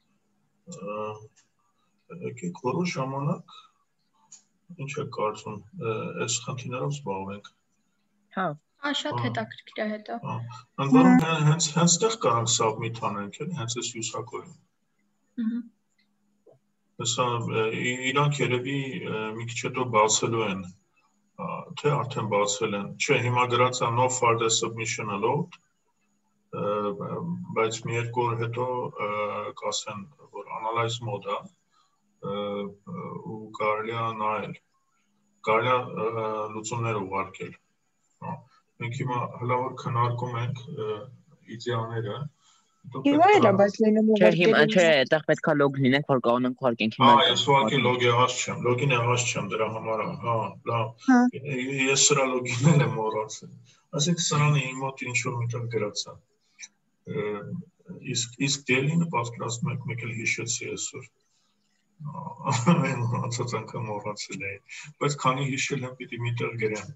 եկեք որոշ ժամանակ, ինչ է կարծում, այս խնդիրներով զբաղվենք։ Շատ հետաքրքիր է հետո։ Ընդ որում հենց տեղ կարանք սաբմիթ անենք, հենց այս հյուսակորին։ Հեսա իրանք երևի մի քիչ հետո բացելու են, թե արդեն բացել են, չէ, հիմա գրած է no further submission allowed, բայց մի երկու օր հետո կասեն, որ analyze mode է, ու կարելի է նայել, կարելի է լուծումներ ուղարկել։ Մենք հիմա հլավոր քննարկում ենք իդեաները։ Հիմա էլ է, բայց լինում է հիմա չէ, այդտեղ պետքա լոգ լինենք, որ կարողանանք ուղարկենք հիմա։ Ես ուղղակի լոգ եղած չեմ, լոգին եղած չեմ դրա համար, լավ։ Ես սրա լոգինել եմ մոռացել։ Ասենք սրանը իմ մոտ ինչ որ միտեղ գրած է։ Իսկ դելինը պատկերացնում եք մեկ էլ հիշեցի այսօր։ Այն հացած անգամ մոռացել էի, բայց քանի հիշել եմ պիտի միտեղ գրեմ։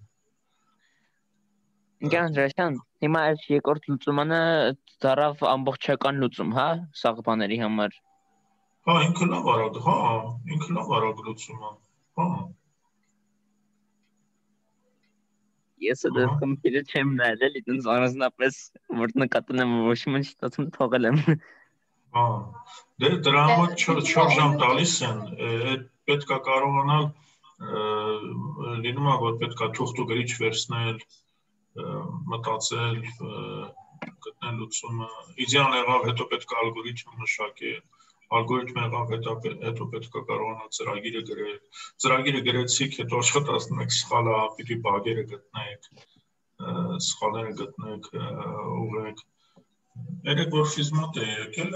Անդրեասյան, հիմա այս երկրորդ լուծումը դարավ ամբողջական լուծում, հա, սաղ բաների համար։ Ինքը լավ արագ լուծում է, Ես այդ կոմպյուտերը չեմ նայել, էլի տենց առանձնապես, որ նկատել եմ ոչ մի ստացում թողել եմ։ Դե դրա համար 4 ժամ տալիս են, պետքա կարողանալ լինում է, որ պետքա թուղթ ու գրիչ վերցնել, մտածել, գտնել լուծումը, իդեան եղավ, հետո պետք է ալգորիթմ մշակել, ալգորիթմ եղավ, հետո պետք է կարողանալ ծրագիրը գրել, ծրագիրը գրեցիք, հետո աշխատացնում եք սխալը, պիտի բագերը գտնեք, սխալները գտնեք, ուղղեք, երեք որ ֆիզմատ է եկել,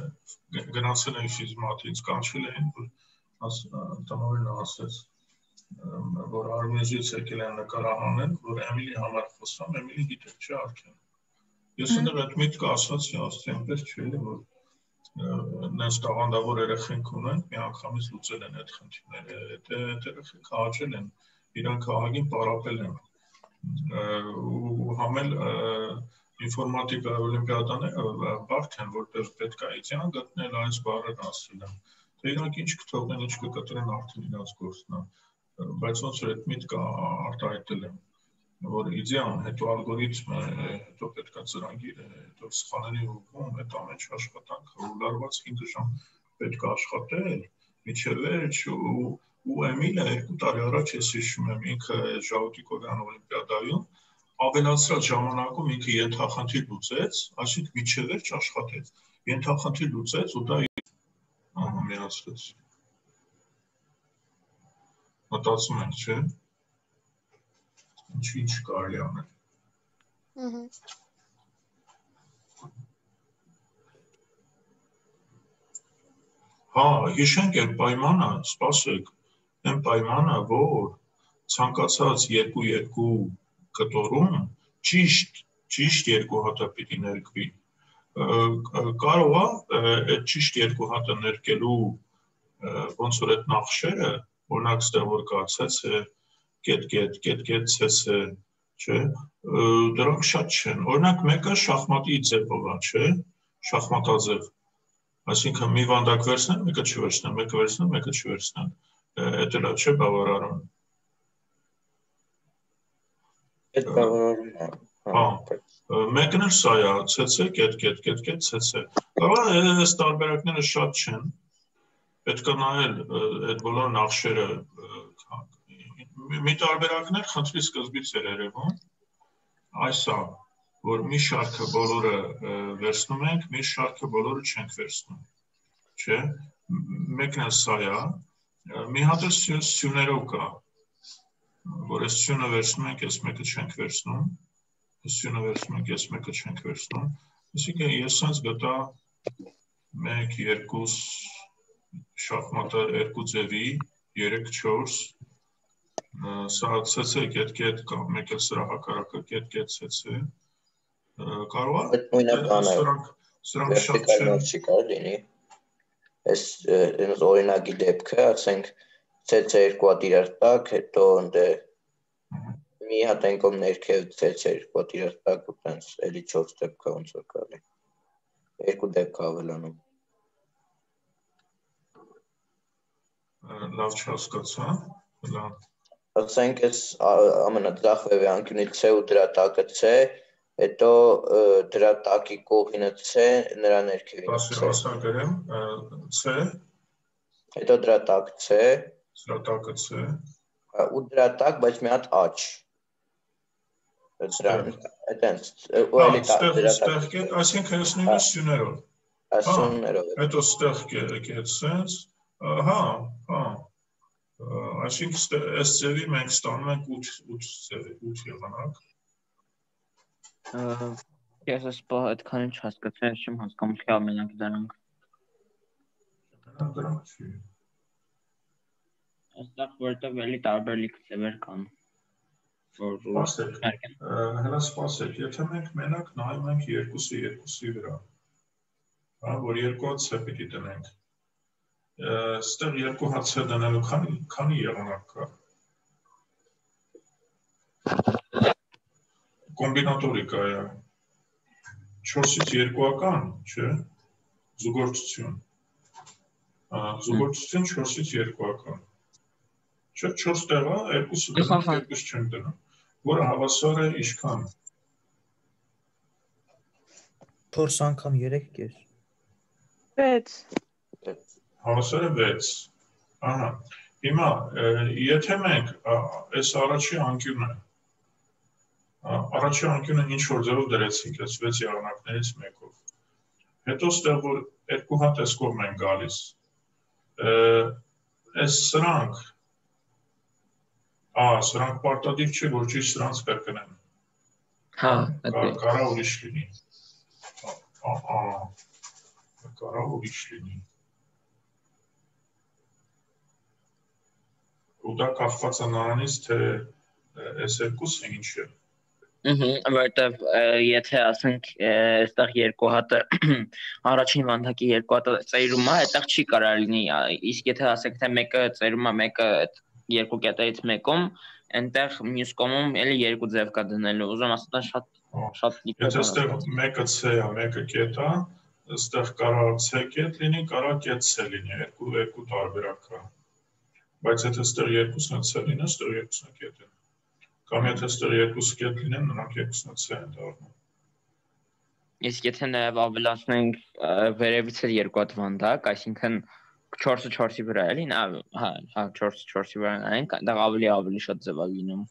գնացել են ֆիզմատ, ինձ կանչել էին, որ տնօրենը ասեց, որ Արմենզից եկել են նկարահանել, որ Էմիլի համար խոսամ, Էմիլի գիտեք չէ արդեն։ Ես ընդեղ այդ միտքը ասացի, ասացի այնպես չէ, որ նենց տաղանդավոր երեխենք ունենք, մի անգամից լուծել են այդ խնդիրները, այդ երեխենք հաճել են, իրանք ահագին պարապել են, ու համել ինֆորմատիկա օլիմպիադաները բարդ են, որտեղ պետք է իդեան գտնել այս բառերը ասել են, թե իրանք ինչ կթողնեն, ինչ կկտրեն արդեն իրանց գործն է, բայց ոնց որ այդ միտքը արտահայտել եմ, որ իդեան, հետո ալգորիթմը, հետո պետք է ծրագիրը, հետո սխալների ուղղում, այդ ամեն ինչ աշխատանքը, ու լարված 5 ժամ պետք է աշխատել, միջև վերջ, ու Էմիլը 2 տարի առաջ ես հիշում եմ, ինքը Ժաուտիկովյան օլիմպիադայում ավելացրած ժամանակում ինքը ենթախնդիր լուծեց, այսինքն միջև վերջ աշխատեց, ենթախնդիր լուծեց ու դա միացրեց։ Մտածում ենք, չէ՞։ Ինչ կարելի անել։ Հա, հիշենք այդ պայմանը, սպասեք, այն պայմանը, որ ցանկացած 2-2 կտորում ճիշտ 2 հատը պիտի ներկվի։ Կարող է այդ ճիշտ 2 հատը ներկելու ոնց որ այդ նախշերը, օրինակ ստեղ որ կա ցեցը, կետ ցեցը, չէ, դրանք շատ չեն։ Օրինակ մեկը շախմատի ձևով է, չէ, շախմատաձև։ Այսինքն մի վանդակ վերցնեն, մեկը չվերցնեն, մեկը վերցնեն, մեկը չվերցնեն։ Էդ էլ չէ բավարարում։ Այդ բավարարում է։ Հա, մեկն էլ սա է, ցեցը, կետ ցեցը։ Կարող է այս տարբերակները շատ չեն։ Պետք է նայել այդ բոլոր նախշերը։ Մի տարբերակներ խնդրի սկզբից էր երևում, այս է, որ մի շարքը բոլորը վերցնում ենք, մի շարքը բոլորը չենք վերցնում, չէ, մեկն է սա է, մի հատ էլ սյուներով կա, որ այս սյունը վերցնում ենք, այս մեկը չենք վերցնում, այս սյունը վերցնում ենք, այս մեկը չենք վերցնում, այսինքն ես սենց գտա 1, 2 շախմատը 2 ձևի, 3-4 սա ցեցը կետ կամ մեկ էլ սրա հակառակը կետ ցեցը կարող է սրանք շատ չեն չի կարող լինի այս օրինակի դեպքը ասենք ցեցը 2 հատ իրար տակ հետո ընդե մի հատ անկում ներքև ցեցը 2 հատ իրար տակ ու տենց էլի 4 դեպք ոնց որ կարելի 2 դեպք ավելանում լավ չհասկացա լավ ասենք այս ամենաձախ վեվի անկյունի C ու դրա տակը C, հետո դրա տակի կողինը C, նրա ներքևինը C։ Ասա գրեմ, C, հետո դրա տակ C, դրա տակը C, ու դրա տակ, բայց մի հատ աչ։ Ստեղ կետ, այսինքն ես նույնը սյուներով։ Սյուներով։ Հետո ստեղ կետ սենց, հա, այսինքն այս ձևի մենք ստանում ենք 8 եղանակ։ Ես ասպա այդքան ինչ հասկացա, ես չեմ հասկանում թե ամենակ դրանք։ Դրանք չի։ Այստեղ որտեղ էլի տարբերլիկ ձևեր կան։ Հələ սպասեք, եթե մենք մենակ նայում ենք 2-2-ի վրա, որ 2 հատ C պիտի տնենք, ստեղ 2 հատ C դնելու քանի եղանակ կա։ Կոմբինատորիկա է, 4-ից 2-ական, չէ, զուգորդություն, զուգորդություն 4-ից 2-ական, չէ, 4 տեղա, 2-ը դնենք, 2 չենք դնում, որը հավասար է իշքան։ 4 անգամ 3 կես։ 6։ Հավասար է 6, ահա, հիմա, եթե մենք այս առաջի անկյունը ինչ-որ ձևով դրեցինք, այս 6 եղանակներից մեկով, հետո ստեղ, որ 2 հատ այս կողմ են գալիս, այս սրանք պարտադիր չէ, որ ճիշտ սրանց կրկնեն, կարա ուրիշ լինի, կարա ուրիշ լինի, ու դա կախված է նրանից, թե այս երկուսը ինչ է։ Որտեվ եթե ասենք այստեղ երկու հատը առաջին վանդակի երկու հատը ծայրում է, այդտեղ չի կարող լինի, իսկ եթե ասենք թե մեկը ծայրում է, մեկը այդ երկու կետերից մեկում, այնտեղ մյուս կողմում էլի երկու ձև կա դնելու, ուզում ասած շատ Եթե այստեղ մեկը C է, մեկը կետ է, այստեղ կարող C կետ լինի, կարող կետ C լինի, երկու տարբերակ կա։ Բայց եթե այստեղ երկուսն է C լինի, այստեղ երկուսն է կետ է։ Կամ եթե այստեղ երկուսը կետ լինեն, նրանք երկուսն C են դառնում։ Իսկ եթե նաև ավելացնենք վերևից էլ երկու հատ վանդակ, այսինքն 4-ը 4-ի վրա էլի, հա 4-ը 4-ի վրա այն, այնտեղ ավելի շատ ձև է լինում։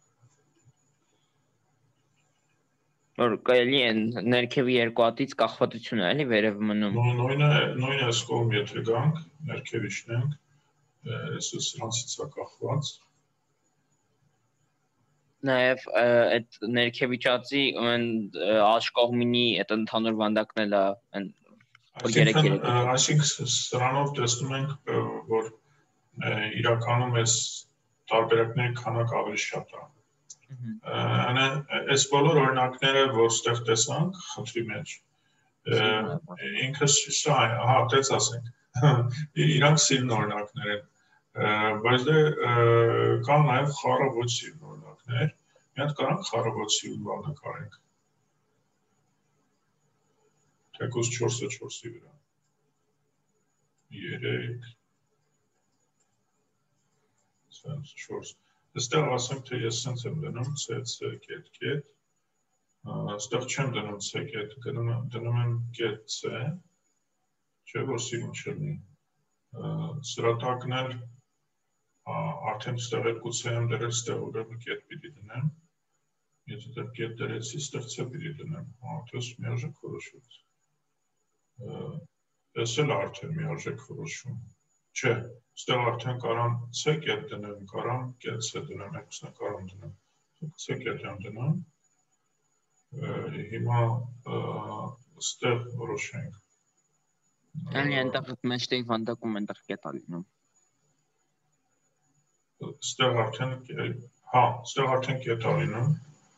Որ կայելի են ներքևի երկու հատից կախվածությունը էլի վերևը մնում։ Նույնը այս կողմ եթե գանք, ներքև իջնենք, սրանցից է կախված։ Նաև այդ ներքևի ճածի աջ կողմինի այդ ընդհանուր վանդակն էլ է Այսինքն սրանով տեսնում ենք, որ իրականում այս տարբերակների քանակը ավելի շատ է։ Այս բոլոր օրինակները, որ ստեղ տեսանք խնդրի մեջ, ինքը հա, տենց ասենք, իրանք սիրուն օրինակներ են, բայց դե կան նաև խառը ոչ սիրուն օրինակներ, մի հատ կարանք խառը ոչ սիրուն վանդակարենք, թեկուզ 4-ը 4-ի վրա, 3, 4, այստեղ ասենք, թե ես սենց եմ դնում C, կետ, այստեղ չեմ դնում C կետ, դնում եմ կետ C, չէ, որ սիրուն չլինի, սրատակն էլ արդեն ստեղ երկու C եմ դրել, ստեղ ուրեմն կետ պիտի դնեմ, եթե դեռ կետ դրեցի, ստեղ C պիտի դնեմ, տես միարժեք որոշվեց, ես էլ արդեն միարժեք որոշում, չէ, ստեղ արդեն կարան C կետ դնեմ, կարան կետ C դնեմ, երկուսն է կարան դնեմ, C կետ եմ դնում, հիմա ստեղ որոշենք, Ալի այնտեղ մեջտեղի վանդակում այնտեղ կետ է լինում, Ստեղ արդեն կետ է լինում,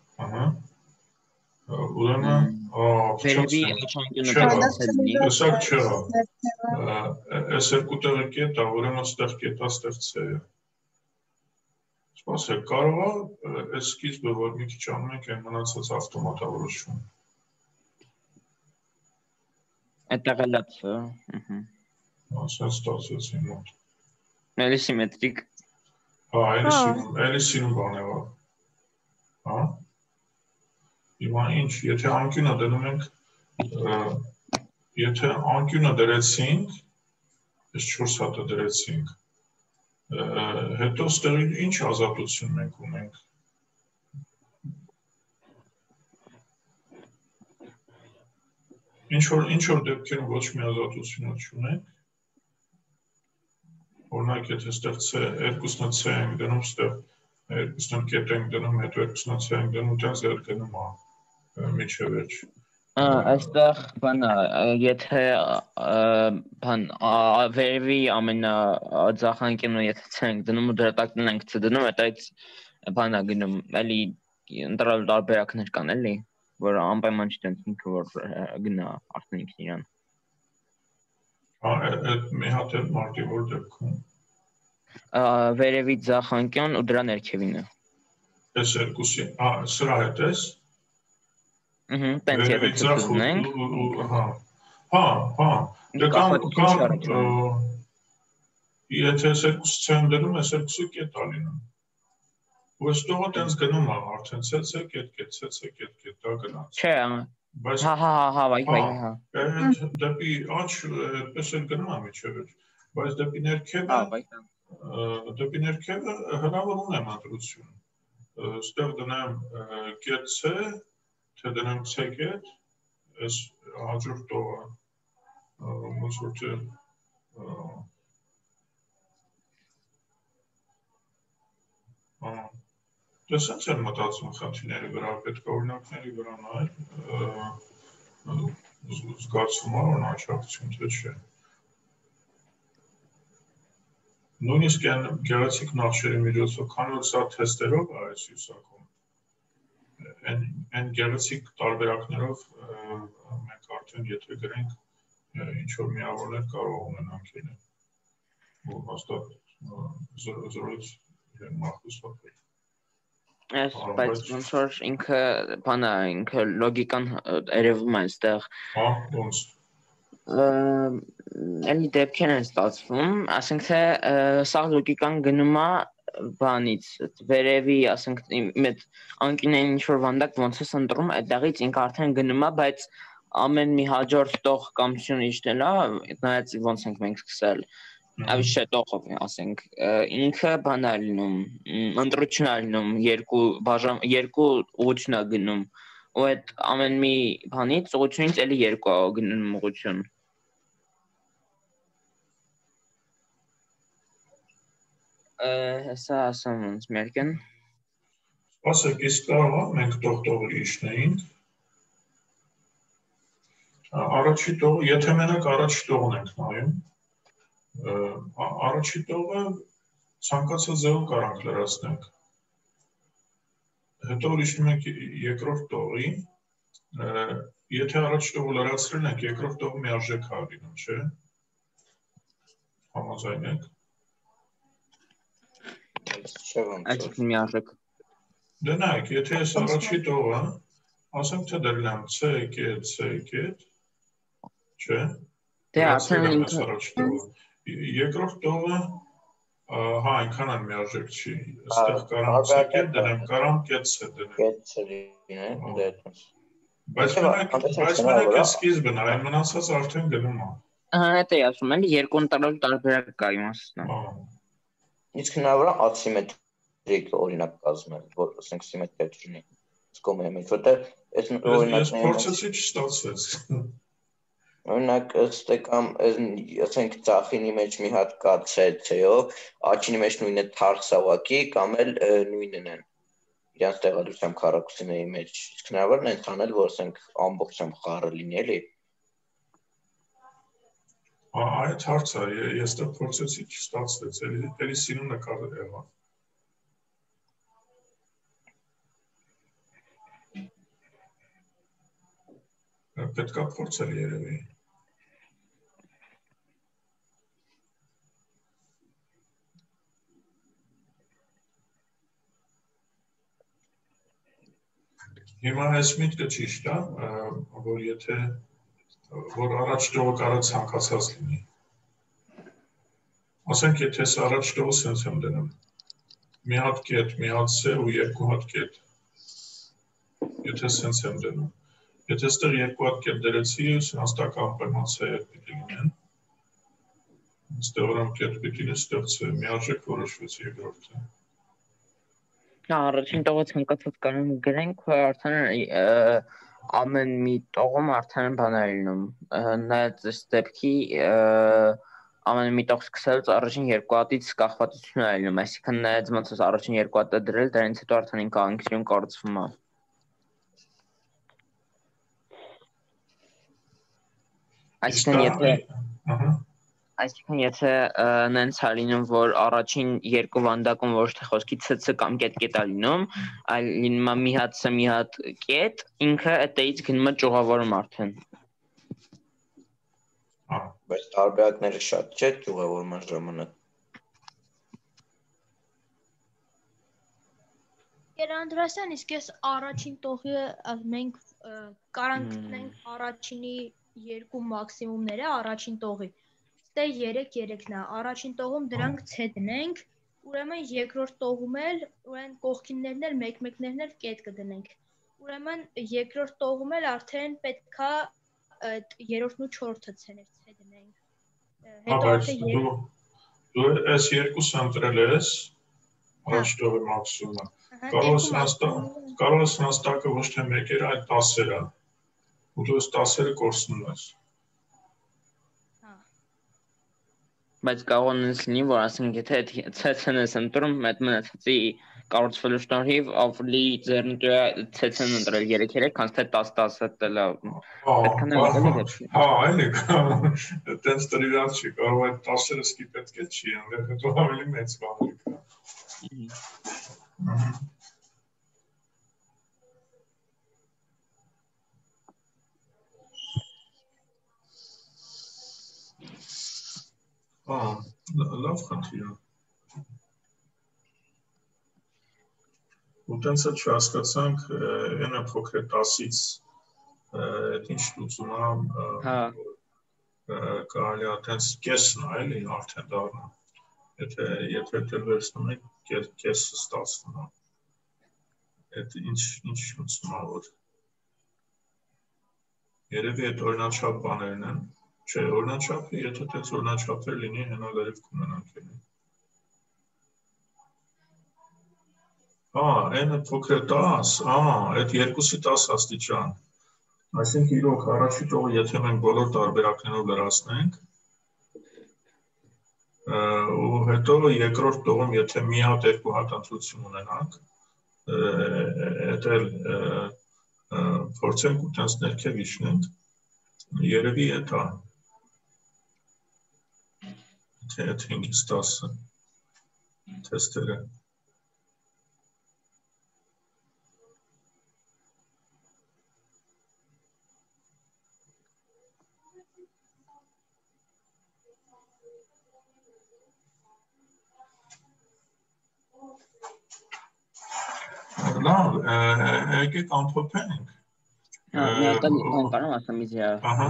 ուրեմն վերևի չեղա, տեսակ չեղա, այս երկու տեղը կետ է, ուրեմն ստեղ կետ է, ստեղ C է, սպասեք, կարող է այս սկիզբը, որ մի քիչ անում ենք, այն մնացած ավտոմատ է որոշվում, այդտեղ էլ է C, ասենց ստացվեց իմ մոտ, էլի սիմետրիկ, հա, էլի սիրուն բան եղավ, հա, հիմա ինչ, եթե անկյունը դնում ենք, եթե անկյունը դրեցինք, այս 4 հատը դրեցինք, հետո ստեղ ինչ ազատություն մենք ունենք, ինչ որ դեպքերում ոչ մի ազատություն չունենք, օրինակ եթե ստեղ երկուսն C ենք դնում, ստեղ երկուսն կետ ենք դնում, հետո երկուսն C ենք դնում, տենց էլ գնում է միջև վերջ։ Այստեղ բան է, եթե վերևի ամենաձախ անկյունը եթե C ենք դնում ու դրա տակն ենք C դնում, այդ բան է գնում, էլի ընտրալ տարբերակներ կան էլի, որ անպայման չի տենց ինքը որ գնա արդեն ինքն իրան։ Այդ մի հատ էլ մարտի որ դեպքում։ Վերևի ձախ անկյուն ու դրա ներքևինը։ Այս երկուսի, սրա հետ ես։ Տենց եթե ցուցնենք։ Հա։ Եթե այս երկուսը ցեն դնում, այս երկուսը կետ է լինում։ Ու այս տողը տենց գնում է արդեն C կետ, դա գնաց։ Չէ, հա, վայ, հա։ Դեպի աջ այդպես էլ գնում է միջև, բայց դեպի ներքևը հնարավոր ունեմ ընտրություն։ Ստեղ դնեմ կետ C, թե դնեմ C կետ, այս հաջորդ տողը, ոնց որ թե Տեսած են մտածում խնդիրների վրա, պետք է օրինակների վրա նայել, զգացում է, որ աջակցություն թե չէ։ Նույնիսկ այն գեղեցիկ նախշերի միջոցով, քանի որ սա թեստերով է այս հյուսակում, այն գեղեցիկ տարբերակներով մենք արդեն եթե գրենք ինչ-որ միավորներ կարող ունենանք իրեն, որ հաստատ զրոյից մախուսվապել։ Ես, բայց ոնց որ ինքը բան է, ինքը լոգիկան երևում է այստեղ։ Հա, ոնց։ Էլի դեպքեր են ստացվում, ասենք թե սա լոգիկան գնում է բանից, վերևի, ասենք իմ այդ անկյունային ինչ-որ վանդակ ոնց է ընտրում, այդտեղից ինքը արդեն գնում է, բայց ամեն մի հաջորդ տող կամ շնիչն է, նայած ոնց ենք մենք սկսել, ավելի չէ տողով, ասենք, ինքը բան է լինում, ընտրություն է լինում, երկու ուղղություն է գնում, ու այդ ամեն մի բանից ուղղությունից էլի երկու է գնում ուղղություն։ Հեսա ասեմ ոնց մերկեն։ Սպասեք, իսկ կարող է մենք տողը իշնեինք։ Առաջի տողը, եթե մենակ առաջի տողն ենք նայում, առաջի տողը ցանկացած ձևով կարող լրացնենք։ Հետո ուրիշնում ենք երկրորդ տողի, եթե առաջի տողը լրացրել ենք, երկրորդ տողը միարժեք է լինում, չէ՞։ Համաձայն եք։ Այսինքն միարժեք։ Դե նայեք, եթե ես առաջի տողը, ասենք թե դրել եմ C կետ, չէ՞։ Դե արդեն ինքը երկրորդ տողը հա այնքան էլ միարժեք չի, այստեղ կարամ C կետ դնեմ, կարամ կետ C դնեմ։ Կետ C լինի, դե այդպես։ Բայց մենակ է սկիզբն, այն մնացած արդեն գնում է։ Հետ է ասում, էլի երկու ընտրելու տարբերակ կա իմաստն։ Իսկ հնարավոր է ասիմետրիկ օրինակ կազմել, որ ասենք սիմետրիա չունի։ Սկոմը եմ, որտեղ այս օրինակները ես փորձեցի չստացվեց։ Օրինակ ըստեկամ ասենք ծախինի մեջ մի հատ կա C-ով, աչինի մեջ նույնը թարսավակի կամ էլ նույնն են։ Իրանց տեղադրությամբ քառակուսիների մեջ։ Իսկ հնարավոր է այնց անել, որ ասենք ամբողջությամբ խառը լինի, էլի։ Այդ հարց է, ես դա փորձեցի չստացվեց, էլի սինու նկարը եղավ։ Պետք է փորձել երևի։ Հիմա այս միտքը ճիշտ է, որ եթե որ առաջ տողը կարող ցանկացած լինի։ Ասենք եթե ես առաջ տողը սենց եմ դնում։ Մի հատ կետ, մի հատ C ու երկու հատ կետ։ Եթե սենց եմ դնում։ Եթե ստեղ երկու հատ կետ դրեցի, հաստական պայման C-եր պիտի լինեն։ Ստեղ որում կետ պիտի լինի, ստեղ C, միարժեք որոշվեց երկրորդը։ Առաջին տողը ցանկացած կանոն գրենք, արդեն ամեն մի տողում արդեն բան է լինում։ Նայած այս դեպքի ամեն մի տող սկսելուց առաջին երկու հատից կախվածություն է լինում, այսինքն նայած ոնց է առաջին երկու հատը դրել, դրանից հետո արդեն ինքը անկյուն կառուցվում է։ Այսինքն եթե նենց է լինում, որ առաջին երկու վանդակում ոչ թե խոսքի CC կամ կետ-կետ է լինում, այլ լինում է մի հատ C, մի հատ կետ, ինքը այդտեղից գնում է ճյուղավորում արդեն։ Բայց տարբերակները շատ չէ ճյուղավորման ժամանակ։ Գերանդրասյան, իսկ ես առաջին տողի մենք կարանք գտնենք առաջինի երկու մաքսիմումները առաջին տողի։ Ստե 3-3-ն է, առաջին տողում դրանք C դնենք, ուրեմն երկրորդ տողում էլ ուրեմն կողքիններն էլ մեկ-մեկներն էլ կետ կդնենք։ Ուրեմն երկրորդ տողում էլ արդեն պետքա երրորդն ու չորրորդը C-ներ C դնենք։ Հետո արդեն դու այս երկուսը ընտրել ես առաջ տողի մաքսիմումը։ Կարող ես հաստակը ոչ թե մեկերը, այլ 10-երը։ Ու դու այս 10-երը կորցնում ես։ Բայց կարող է լինի, որ ասենք եթե CC-ն ես ընտրում, այդ մնացածի կառուցվելու շնորհիվ ավելի ձեռնտու է ցեցեն ընտրել 3-3, քան թե 10-10 դելա։ Պետք է նայել դեպքի։ Հա, այլ է, այտենց տրիվիալ չի, կարող է 10-ը սկի պետք է չի, այնտեղ հետո ավելի մեծ բան է։ Լավ խնդիր է։ Ուտենցը չհասկացանք, ենը փոքր 10-ից այդ ինչ լուծում է, կարելի է տենց կեսն է, էլի արդեն դառնա, եթե դեր վերցնում եք կեսը ստացվում է, այդ ինչ լուծում է, որ երևի այդ օրինաչափ բաներն են, չէ, օրինաչափը, եթե տենց օրինաչափեր լինի, հենա լերիվ կունենանք էլի։ Այնը փոքր 10, այդ 2-ի 10 աստիճան, այսինքն իրոք առաջի տողը, եթե մենք բոլոր տարբերակներով լրացնենք, ու հետո երկրորդ տողում, եթե մի հատ 2 հատ ընտրություն ունենանք, այդ էլ փորձենք ու տենց ներքև իջնենք, երևի էդ է, թե այդ 5-ից 10-ը թեստերը։ Լավ, եկեք ամփոփենք։ Կարող ասեմ իզիա։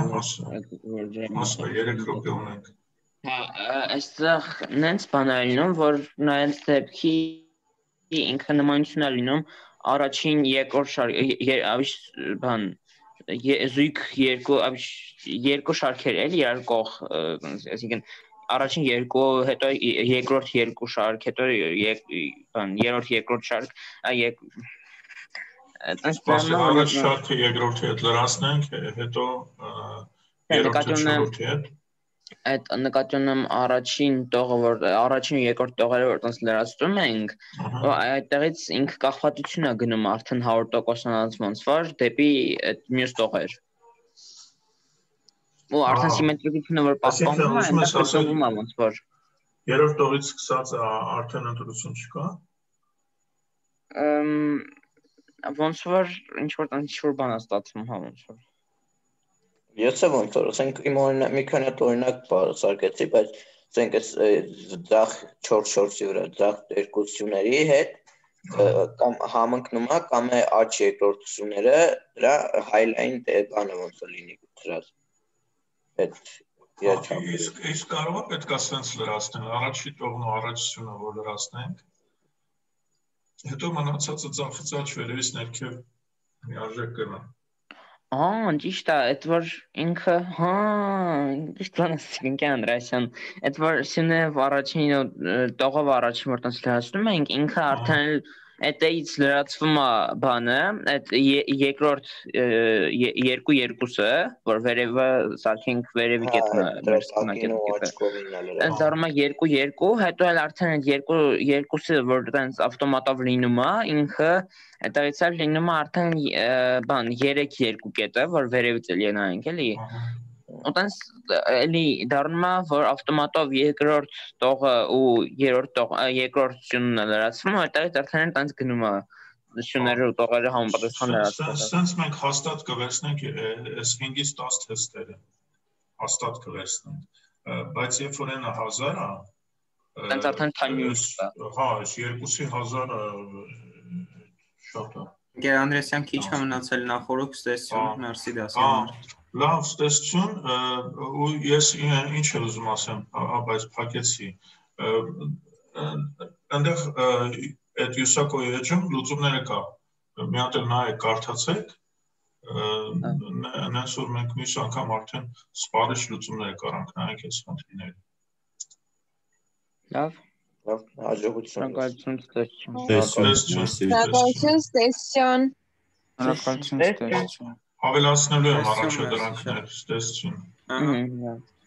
Ասա, 3 րոպե ունենք։ Այստեղ նենց բան է լինում, որ նայած դեպքի ինքը նմանություն է լինում առաջին երկրորդ բան զույգ երկու շարքեր էլ իրար կող, այսինքն առաջին երկու, հետո երկրորդ երկու շարք, հետո երրորդ երկրորդ շարք, առաջ շարքը երկրորդի հետ լրացնենք, հետո երրորդի չորրորդի հետ։ Այդ նկատի ունեմ առաջին տողը, որ առաջին ու երկրորդ տողերը որ տենց լրացնում ենք, այդտեղից ինքը կախվածություն է գնում արդեն 100%-անց ոնց որ դեպի այդ մյուս տողեր։ Ու արդեն սիմետրիկությունը որ պահպանվում է, այնտեղ կսողվում է ոնց որ։ Երրորդ տողից սկսած արդեն ընտրություն չկա։ Ոնց որ ինչ-որ բան է ստացվում, հա ոնց որ։ Ես ոնց որ, ասենք իմ օրինակ մի քանի հատ օրինակ սարքեցի, բայց ասենք այս ձախ 4-4-ի վրա ձախ երկուսյունների հետ կամ համընկնում է կամ է աջ երկրորդությունները դրա highline բանը ոնց որ լինի դրած։ Իսկ կարող է պետք է սենց լրացնել, առաջի տողն ու առաջությունը որ լրացնենք, հետո մնացածը ծախծաչ վերևից ներքև միարժեք գնա։ Ճիշտ է, այդ որ ինքը, ճիշտ բան ասենք Անդրեասյան, այդ որ սյունև առաջին տողով առաջին որ տենց լրացնում ենք, ինքը արդեն այդից լրացվում է բանը, այդ երկրորդ երկուսը, որ վերևը սարքենք վերևի կետն է, դառնում է 2-2, հետո էլ արդեն այդ երկուսը, որ տենց ավտոմատով լինում է, ինքը այդտեղից էլ լինում է արդեն 3-2 կետը, որ վերևից էլ ենայինք էլի, Ոտենց էլի դառնում է, որ ավտոմատով երկրորդ տողը ու երկրորդ սյունն է լրացվում, այդտեղից արդեն տենց գնում է սյունները ու տողերը համապատասխան լրացվում։ Սենց մենք հաստատ կվերցնենք այս 5-ից 10 թեստերը, հաստատ կվերցնենք, բայց երբ որ ենը 1000 է, տենց արդեն թանյուն կա։ Հա, այս 2,000-ը շատ է։ Գեր Անդրեասյան քիչ է մնացել նախորդ ստեսություն, մերսի դասի համար։ Լավ, ստեսություն, ու ես ինչ եմ ուզում ասեմ, բայց փակեցի, այնտեղ այդ յուսակոյի էջում լուծումները կա, մի հատ էլ նայեք, կարդացեք, նենց որ մենք մյուս անգամ արդեն սպարիչ լուծումները կարանք նայենք այս խնդիրները։ Լավ, հաջողություն։ Շնորհակալություն ստեսություն։ Ավելացնելու եմ առաջադրանքներ, ստեսություն։